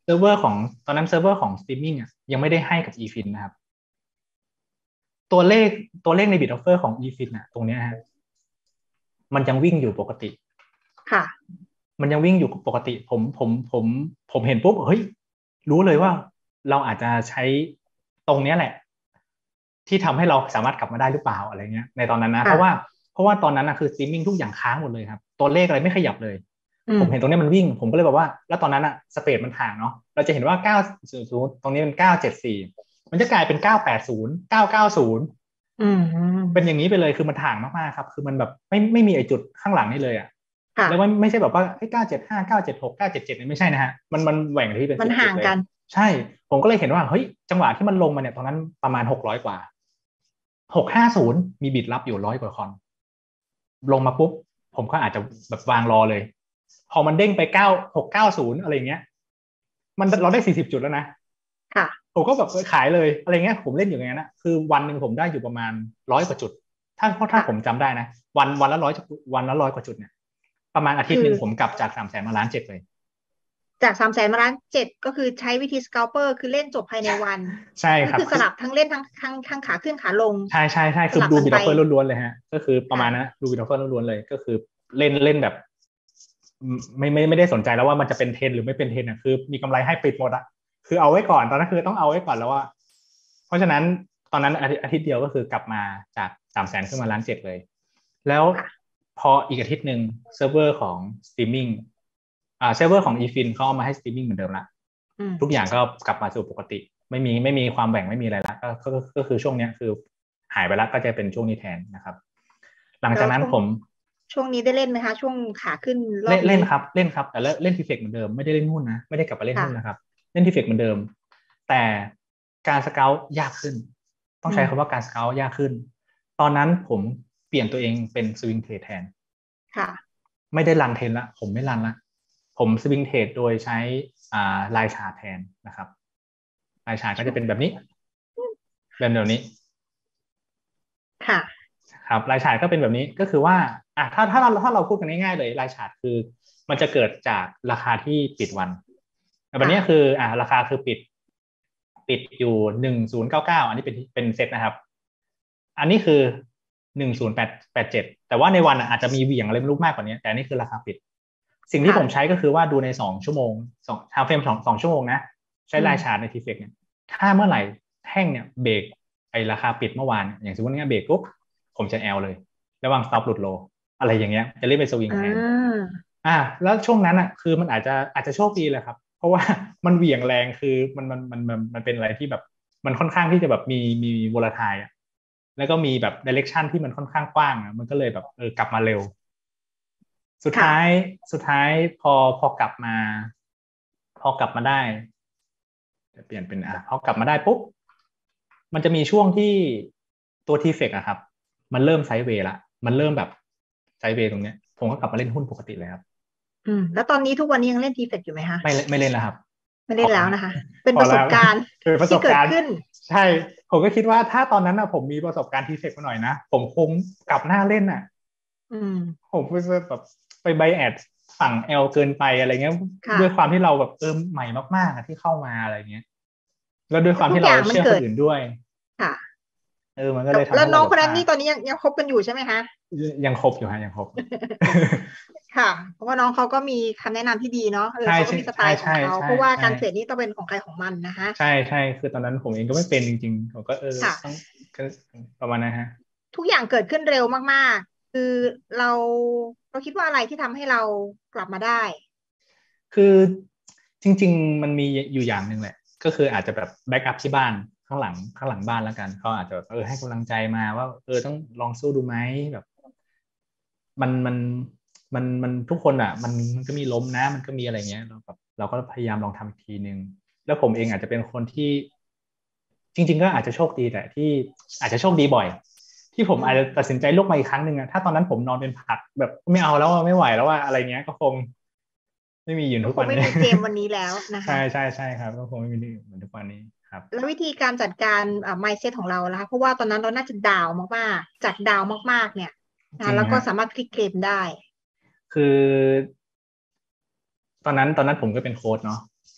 เซิร์ฟเวอร์ของตอนนั้นเซิร์ฟเวอร์ของสตรีมมิ่งอ่ะยังไม่ได้ให้กับ อี ฟิน นะครับตัวเลขตัวเลขใน Bid Offer ของ อี ฟิน น่ะตรงเนี้ยฮะมันยังวิ่งอยู่ปกติค่ะมันยังวิ่งอยู่ปกติผมผมผมผมเห็นปุ๊บเฮ้ยรู้เลยว่าเราอาจจะใช้ตรงเนี้ยแหละที่ทำให้เราสามารถกลับมาได้หรือเปล่าอะไรเงี้ยในตอนนั้นนะเพราะว่าเพราะว่าตอนนั้นนะคือสตรีมมิ่งทุกอย่างค้างหมดเลยครับตัวเลขอะไรไม่ขยับเลยผมเห็นตรงนี้มันวิ่งผมก็เลยบอกว่าแล้วตอนนั้นอะสเปรดมันห่างเนาะเราจะเห็นว่าเก้าสิบตรงนี้เป็นเก้าเจ็ดสี่มันจะกลายเป็นเก้าแปดศูนย์ เก้าเก้าศูนย์อืมเป็นอย่างนี้ไปเลยคือมันห่างมากๆครับคือมันแบบไม่ไม่มีไอจุดข้างหลังนี่เลยอะแล้วมันไม่ใช่แบบว่าไอ้เก้าเจ็ดห้า เก้าเจ็ดหก เก้าเจ็ดเจ็ดนี่ไม่ใช่นะฮะมันมันแหว่งที่เป็นมันห่างกันใช่ผมก็เลยเห็นว่าเฮ้ยจังหวะที่มันลงมาเนี่ยตอนนั้นประมาณหกร้อยกว่าหกห้าศูนย์มีบิดรับอยู่ร้อยกว่าคอนลงมาปุ๊บผมก็อาจจะแบบวางรอเลยพอมันเด้งไปเก้าหกเก้าศูนย์อะไรเงี้ยมันเราได้สี่สิบจุดแล้วนะค่ะผมก็แบบขายเลยอะไรเงี้ยผมเล่นอยู่อย่างนั้นนะคือวันหนึ่งผมได้อยู่ประมาณร้อยกว่าจุดถ้าถ้าผมจำได้นะวันวันละร้อยวันละร้อยกว่าจุดเนี่ยประมาณอาทิตย์หนึ่งผมกลับจากสามแสนมาล้านเจ็ดเลยจากสามแสนมาล้านเจ็ดก็คือใช้วิธีส scalper คือเล่นจบภายในวันใช่ครับคือสลับทั้งเล่นทั้งทั้งทั้งขาขึ้นขาลงใช่ใช่ใช่คือดูบิดออฟเฟอร์ล้วนๆเลยฮะก็คือประมาณนั้นดูบิดออฟเฟอร์ล้วนๆเลยก็คือเล่นเล่นแบบไม่ไม่ไม่ได้สนใจแล้วว่ามันจะเป็นเทรนหรือไม่เป็นเทรนอ่ะคือมีกำไรให้ปิดหมดอ่ะคือเอาไว้ก่อนตอนนั้นคือต้องเอาไว้ก่อนแล้วว่าเพราะฉะนั้นตอนนั้นอาทิตย์เดียวก็คือกลับมาจากสามแสนขึ้นมาล้านเจ็ดเลยแล้วพออีกอาทิตย์หนึ่งเซิร์ฟเวอร์ของสตรีมมิ่งอ่าเซิร์ฟเวอร์ของ อี ฟิน เขาเอามาให้สตรีมมิ่งเหมือนเดิมละทุกอย่างก็กลับมาสู่ปกติไม่มีไม่มีความแบ่งไม่มีอะไรละก็ก็ก็คือช่วงนี้คือหายไปแล้วก็จะเป็นช่วงนี้แทนนะครับหลังจากนั้นผมช่วงนี้ได้เล่นไหมคะช่วงขาขึ้นรอบนี้เล่นครับเล่นครับแต่เล่นทีเฟกเหมือนเดิมไม่ได้เล่นหุ้นนะไม่ได้กลับมาเล่นหุ้นนะครับเล่นทีเฟกเหมือนเดิมแต่การสเกลยากขึ้นต้องใช้คำว่าการสเกลยากขึ้นตอนนั้นผมเปลี่ยนตัวเองเป็นสวิงเทรดแทนค่ะไม่ได้รันเทรนละผมไม่รันละผมสวิงเทรดโดยใช้อ่าลายชาร์ตแทนนะครับลายชาร์ตก็จะเป็นแบบนี้เป็นแบบนี้ค่ะครับลายชาร์ตก็เป็นแบบนี้ก็คือว่าอ่ะถ้าถ้าเราถ้าเราพูดกันง่ายๆเลยลายชาร์ตคือมันจะเกิดจากราคาที่ปิดวันแบบนี้คืออ่ะราคาคือปิดปิดอยู่หนึ่งศูนย์เก้าเก้าอันนี้เป็นเป็นเซตนะครับอันนี้คือหนึ่งศูนย์แปดแปดเจ็ดแต่ว่าในวันอาจจะมีเหวี่ยงอะไรไม่รู้มากกว่านี้แต่นี่คือราคาปิดสิ่งที่ผมใช้ก็คือว่าดูในสองชั่วโมงสองทำเฟรมสองสองชั่วโมงนะใช้ลายชาร์ตในทีเฟกเนี่ยถ้าเมื่อไหร่แท่งเนี่ยเบรกไอราคาปิดเมื่อวานอย่างสมมติเนี่ยเบรกปุ๊บผมจะ L เลยระวัง stop หลุดโลอะไรอย่างเงี้ยจะเรียกเป็นสวิงแทนอ่าแล้วช่วงนั้นอ่ะคือมันอาจจะอาจจะโชคดีเลยครับเพราะว่ามันเหวี่ยงแรงคือมันมันมันมันมันเป็นอะไรที่แบบมันค่อนข้างที่จะแบบมีมีโวลาไทล์อ่ะแล้วก็มีแบบดิเรกชันที่มันค่อนข้างกว้างอ่ะมันก็เลยแบบเออกลับมาเร็วสุดท้ายสุดท้ายพอพอกลับมาพอกลับมาได้จะเปลี่ยนเป็นอ่ะพอกลับมาได้ปุ๊บมันจะมีช่วงที่ตัวทีเฟกอะครับมันเริ่มไซด์เวย์ละมันเริ่มแบบไซด์เวย์ตรงเนี้ยผมก็กลับมาเล่นหุ้นปกติเลยครับอืมแล้วตอนนี้ทุกวันนี้ยังเล่นทีเฟกอยู่ไหมคะไม่ไม่เล่นแล้วครับไม่เล่นแล้วนะคะเป็นประสบการณ์ที่เกิดขึ้นใช่ผมก็คิดว่าถ้าตอนนั้นอะผมมีประสบการณ์ทีเฟกมาหน่อยนะผมคงกลับหน้าเล่นอะอืมผมก็จะแบบไปไบแอดฝั่ง L เกินไปอะไรเงี้ยด้วยความที่เราแบบเติมใหม่มากๆที่เข้ามาอะไรเงี้ยแล้วด้วยความที่เราเชื่อคนอื่นด้วยค่ะเออมันก็เลยทำให้แล้วน้องคนนั้นนี่ตอนนี้ยังยังคบกันอยู่ใช่ไหมคะยังคบอยู่ฮะยังคบค่ะเพราะว่าน้องเขาก็มีคำแนะนำที่ดีเนาะเออเขาก็มีสไตล์ของเขาเพราะว่าการเทรดนี่ต้องเป็นของใครของมันนะคะใช่ใช่คือตอนนั้นผมเองก็ไม่เป็นจริงๆผมก็เออต้องประมาณนั้นฮะทุกอย่างเกิดขึ้นเร็วมากๆคือเราเราคิดว่าอะไรที่ทำให้เรากลับมาได้คือจริงๆมันมีอยู่อย่างหนึ่งแหละก็คืออาจจะแบบแบ็กอัพที่บ้านข้างหลังข้างหลังบ้านแล้วกันเขาอาจจะเออให้กำลังใจมาว่าเออต้องลองสู้ดูไหมแบบมันมันมันมันทุกคนอ่ะมันมันก็มีล้มนะมันก็มีอะไรเงี้ยเราแบบเราก็พยายามลองทำอีกทีนึงแล้วผมเองอาจจะเป็นคนที่จริงๆก็อาจจะโชคดีแต่ที่อาจจะโชคดีบ่อยที่ผมอาจจะตัดสินใจลุกมาอีกครั้งหนึ่งอ่ะถ้าตอนนั้นผมนอนเป็นผักแบบไม่เอาแล้วไม่ไหวแล้วว่าอะไรเงี้ยก็คงไม่มีอยู่ทุกวันนี้ไม่มีเกมวันนี้แล้วนะคะใช่ใช่ใช่ครับก็คงไม่มีเหมือนทุกวันนี้ครับแล้ววิธีการจัดการอ่า mindset ของเราล่ะคะเพราะว่าตอนนั้นเราน่าจะดาวมากๆจากดาวมากๆเนี่ยนะแล้วก็สามารถพลิกเกมได้คือตอนนั้นตอนนั้นผมก็เป็นโค้ชเนาะ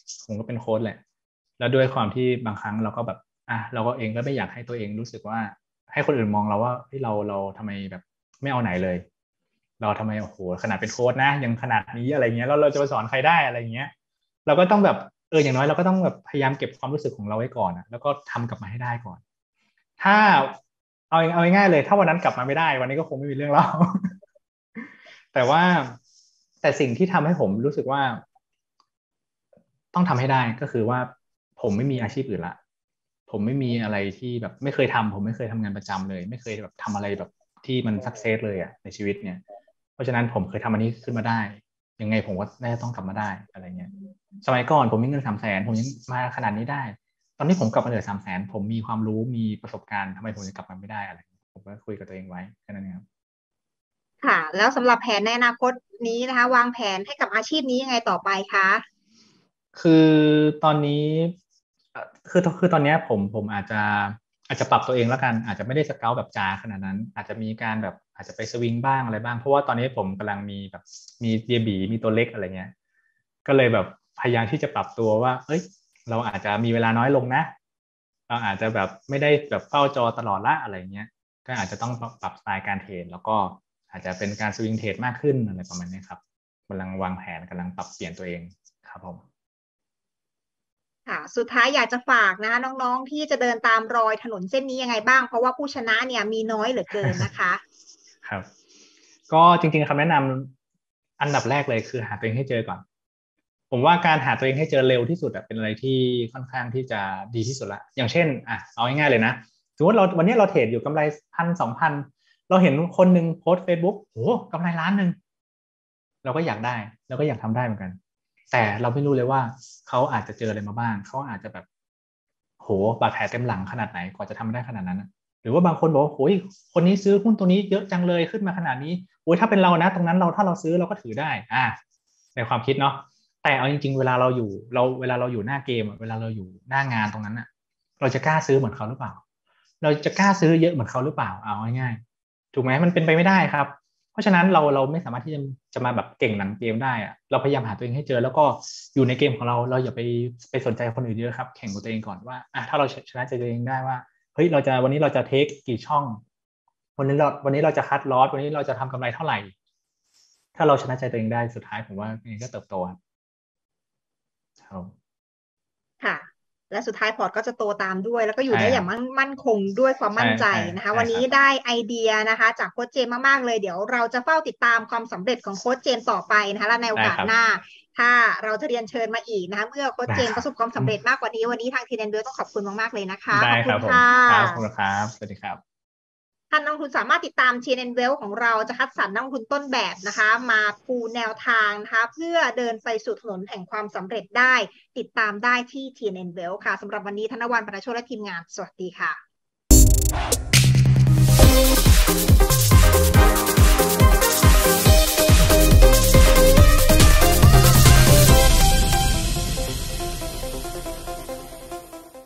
ผมก็เป็นโค้ชแหละแล้วด้วยความที่บางครั้งเราก็แบบอ่ะเราก็เองก็ไม่อยากให้ตัวเองรู้สึกว่าให้คนอื่นมองเราว่าที่เราเราทำไมแบบไม่เอาไหนเลยเราทำไมโอ้โหขนาดเป็นโค้ชนะยังขนาดนี้อะไรเงี้ยแล้วเราจะไปสอนใครได้อะไรเงี้ยเราก็ต้องแบบเอออย่างน้อยเราก็ต้องแบบพยายามเก็บความรู้สึกของเราไว้ก่อนนะแล้วก็ทำกลับมาให้ได้ก่อนถ้าเอาเอาง่ายๆเลยถ้าวันนั้นกลับมาไม่ได้วันนี้ก็คงไม่มีเรื่องเล่า แต่ว่าแต่สิ่งที่ทำให้ผมรู้สึกว่าต้องทำให้ได้ก็คือว่าผมไม่มีอาชีพอื่นละผมไม่มีอะไรที่แบบไม่เคยทำผมไม่เคยทำงานประจำเลยไม่เคยแบบทำอะไรแบบที่มันสักเซสเลยอะในชีวิตเนี่ยเพราะฉะนั้นผมเคยทำอันนี้ขึ้นมาได้ยังไงผมก็น่าจะต้องกลับมาได้อะไรเงี้ยสมัยก่อนผมมีเงินสามแสนผมยังมาขนาดนี้ได้ตอนนี้ผมกลับมาเหลือสามแสนผมมีความรู้มีประสบการณ์ทำไมผมจะกลับมาไม่ได้อะไรผมก็คุยกับตัวเองไว้แค่นั้นเองครับค่ะแล้วสำหรับแผนในอนาคตนี้นะคะวางแผนให้กับอาชีพนี้ยังไงต่อไปคะคือตอนนี้คือคือตอนนี้ผมผมอาจจะอาจจะปรับตัวเองแล้วกันอาจจะไม่ได้สเกลแบบจ๋าขนาดนั้นอาจจะมีการแบบอาจจะไปสวิงบ้างอะไรบ้างเพราะว่าตอนนี้ผมกำลังมีแบบมีเบบีมีตัวเล็กอะไรเงี้ยก็เลยแบบพยายามที่จะปรับตัวว่าเอ้ยเราอาจจะมีเวลาน้อยลงนะเราอาจจะแบบไม่ได้แบบเฝ้าจอตลอดละอะไรเงี้ยก็อาจจะต้องปรับสไตล์การเทรดแล้วก็อาจจะเป็นการสวิงเทรดมากขึ้นอะไรประมาณนี้ครับกำลังวางแผนกำลังปรับเปลี่ยนตัวเองครับผมค่ะสุดท้ายอยากจะฝากนะคะน้องๆที่จะเดินตามรอยถนนเส้นนี้ยังไงบ้างเพราะว่าผู้ชนะเนี่ยมีน้อยเหลือเกินนะคะครับก็จริงๆคำแนะนำอันดับแรกเลยคือหาตัวเองให้เจอก่อนผมว่าการหาตัวเองให้เจอเร็วที่สุดเป็นอะไรที่ค่อนข้างที่จะดีที่สุดละอย่างเช่นอ่ะเอาง่ายๆเลยนะสมมติเราวันนี้เราเทรดอยู่กำไรพันสองพันเราเห็นคนหนึ่งโพสต์ Facebook โหกำไรล้านหนึ่งเราก็อยากได้เราก็อยากทำได้เหมือนกันแต่เราไม่รู้เลยว่าเขาอาจจะเจออะไรมาบ้างเขาอาจจะแบบโหบาดแผลเต็มหลังขนาดไหนกว่าจะทำได้ขนาดนั้น หรือว่าบางคนบอกว่าโอ้ยคนนี้ซื้อหุ้นตัวนี้เยอะจังเลยขึ้นมาขนาดนี้โอ้ยถ้าเป็นเรานะตรงนั้นเราถ้าเราซื้อเราก็ถือได้อ่าในความคิดเนาะแต่เอาจริงๆเวลาเราอยู่เราเวลาเราอยู่หน้าเกมเวลาเราอยู่หน้างานตรงนั้นอะเราจะกล้าซื้อเหมือนเขาหรือเปล่าเราจะกล้าซื้อเยอะเหมือนเขาหรือเปล่าเอาง่ายๆถูกไหมมันเป็นไปไม่ได้ครับเพราะฉะนั้นเราเราไม่สามารถที่จะจะมาแบบเก่งหนังเกมได้อะเราพยายามหาตัวเองให้เจอแล้วก็อยู่ในเกมของเราเราอย่าไปไปสนใจคนอื่นเยอะครับแข่งกับตัวเองก่อนว่าอ่ะถ้าเราชนะใจตัวเองได้ว่าเฮ้ยเราจะวันนี้เราจะเทคกี่ช่องวันนี้เราวันนี้เราจะคัดลอสวันนี้เราจะทำกำไรเท่าไหร่ถ้าเราชนะใจตัวเองได้สุดท้ายผมว่าเองก็เติบโตครับค่ะและสุดท้ายพอร์ตก็จะโตตามด้วยแล้วก็อยู่ใช่ได้อย่างครับมั่นคงด้วยความใช่มั่นใจใช่นะคะใช่ครับวันนี้ได้ไอเดียนะคะจากโค้ชเจมมากๆเลยเดี๋ยวเราจะเฝ้าติดตามความสำเร็จของโค้ชเจมต่อไปนะคะและในโอได้ครับกาสหน้าถ้าเราจะเรียนเชิญมาอีกนะคะเมื่อโค้ชได้ครับเจมประสบความสำเร็จมากกว่านี้วันนี้ทางทีเดนเบลต้องขอบคุณมากๆเลยนะคะได้ขอบครับผมคุณค่ครับขอบะคุณครับสวัสดีครับท่านนักลงทุนสามารถติดตาม ที เอ็น เอ็น Wealth ของเราจะคัดสรรนักลงทุนต้นแบบนะคะมาปูแนวทางนะคะเพื่อเดินไปสู่ถนนแห่งความสำเร็จได้ติดตามได้ที่ ที เอ็น เอ็น Wealth ค่ะสำหรับวันนี้ธนวัลย์ บรรณโชติและทีมงานสวัสดีค่ะ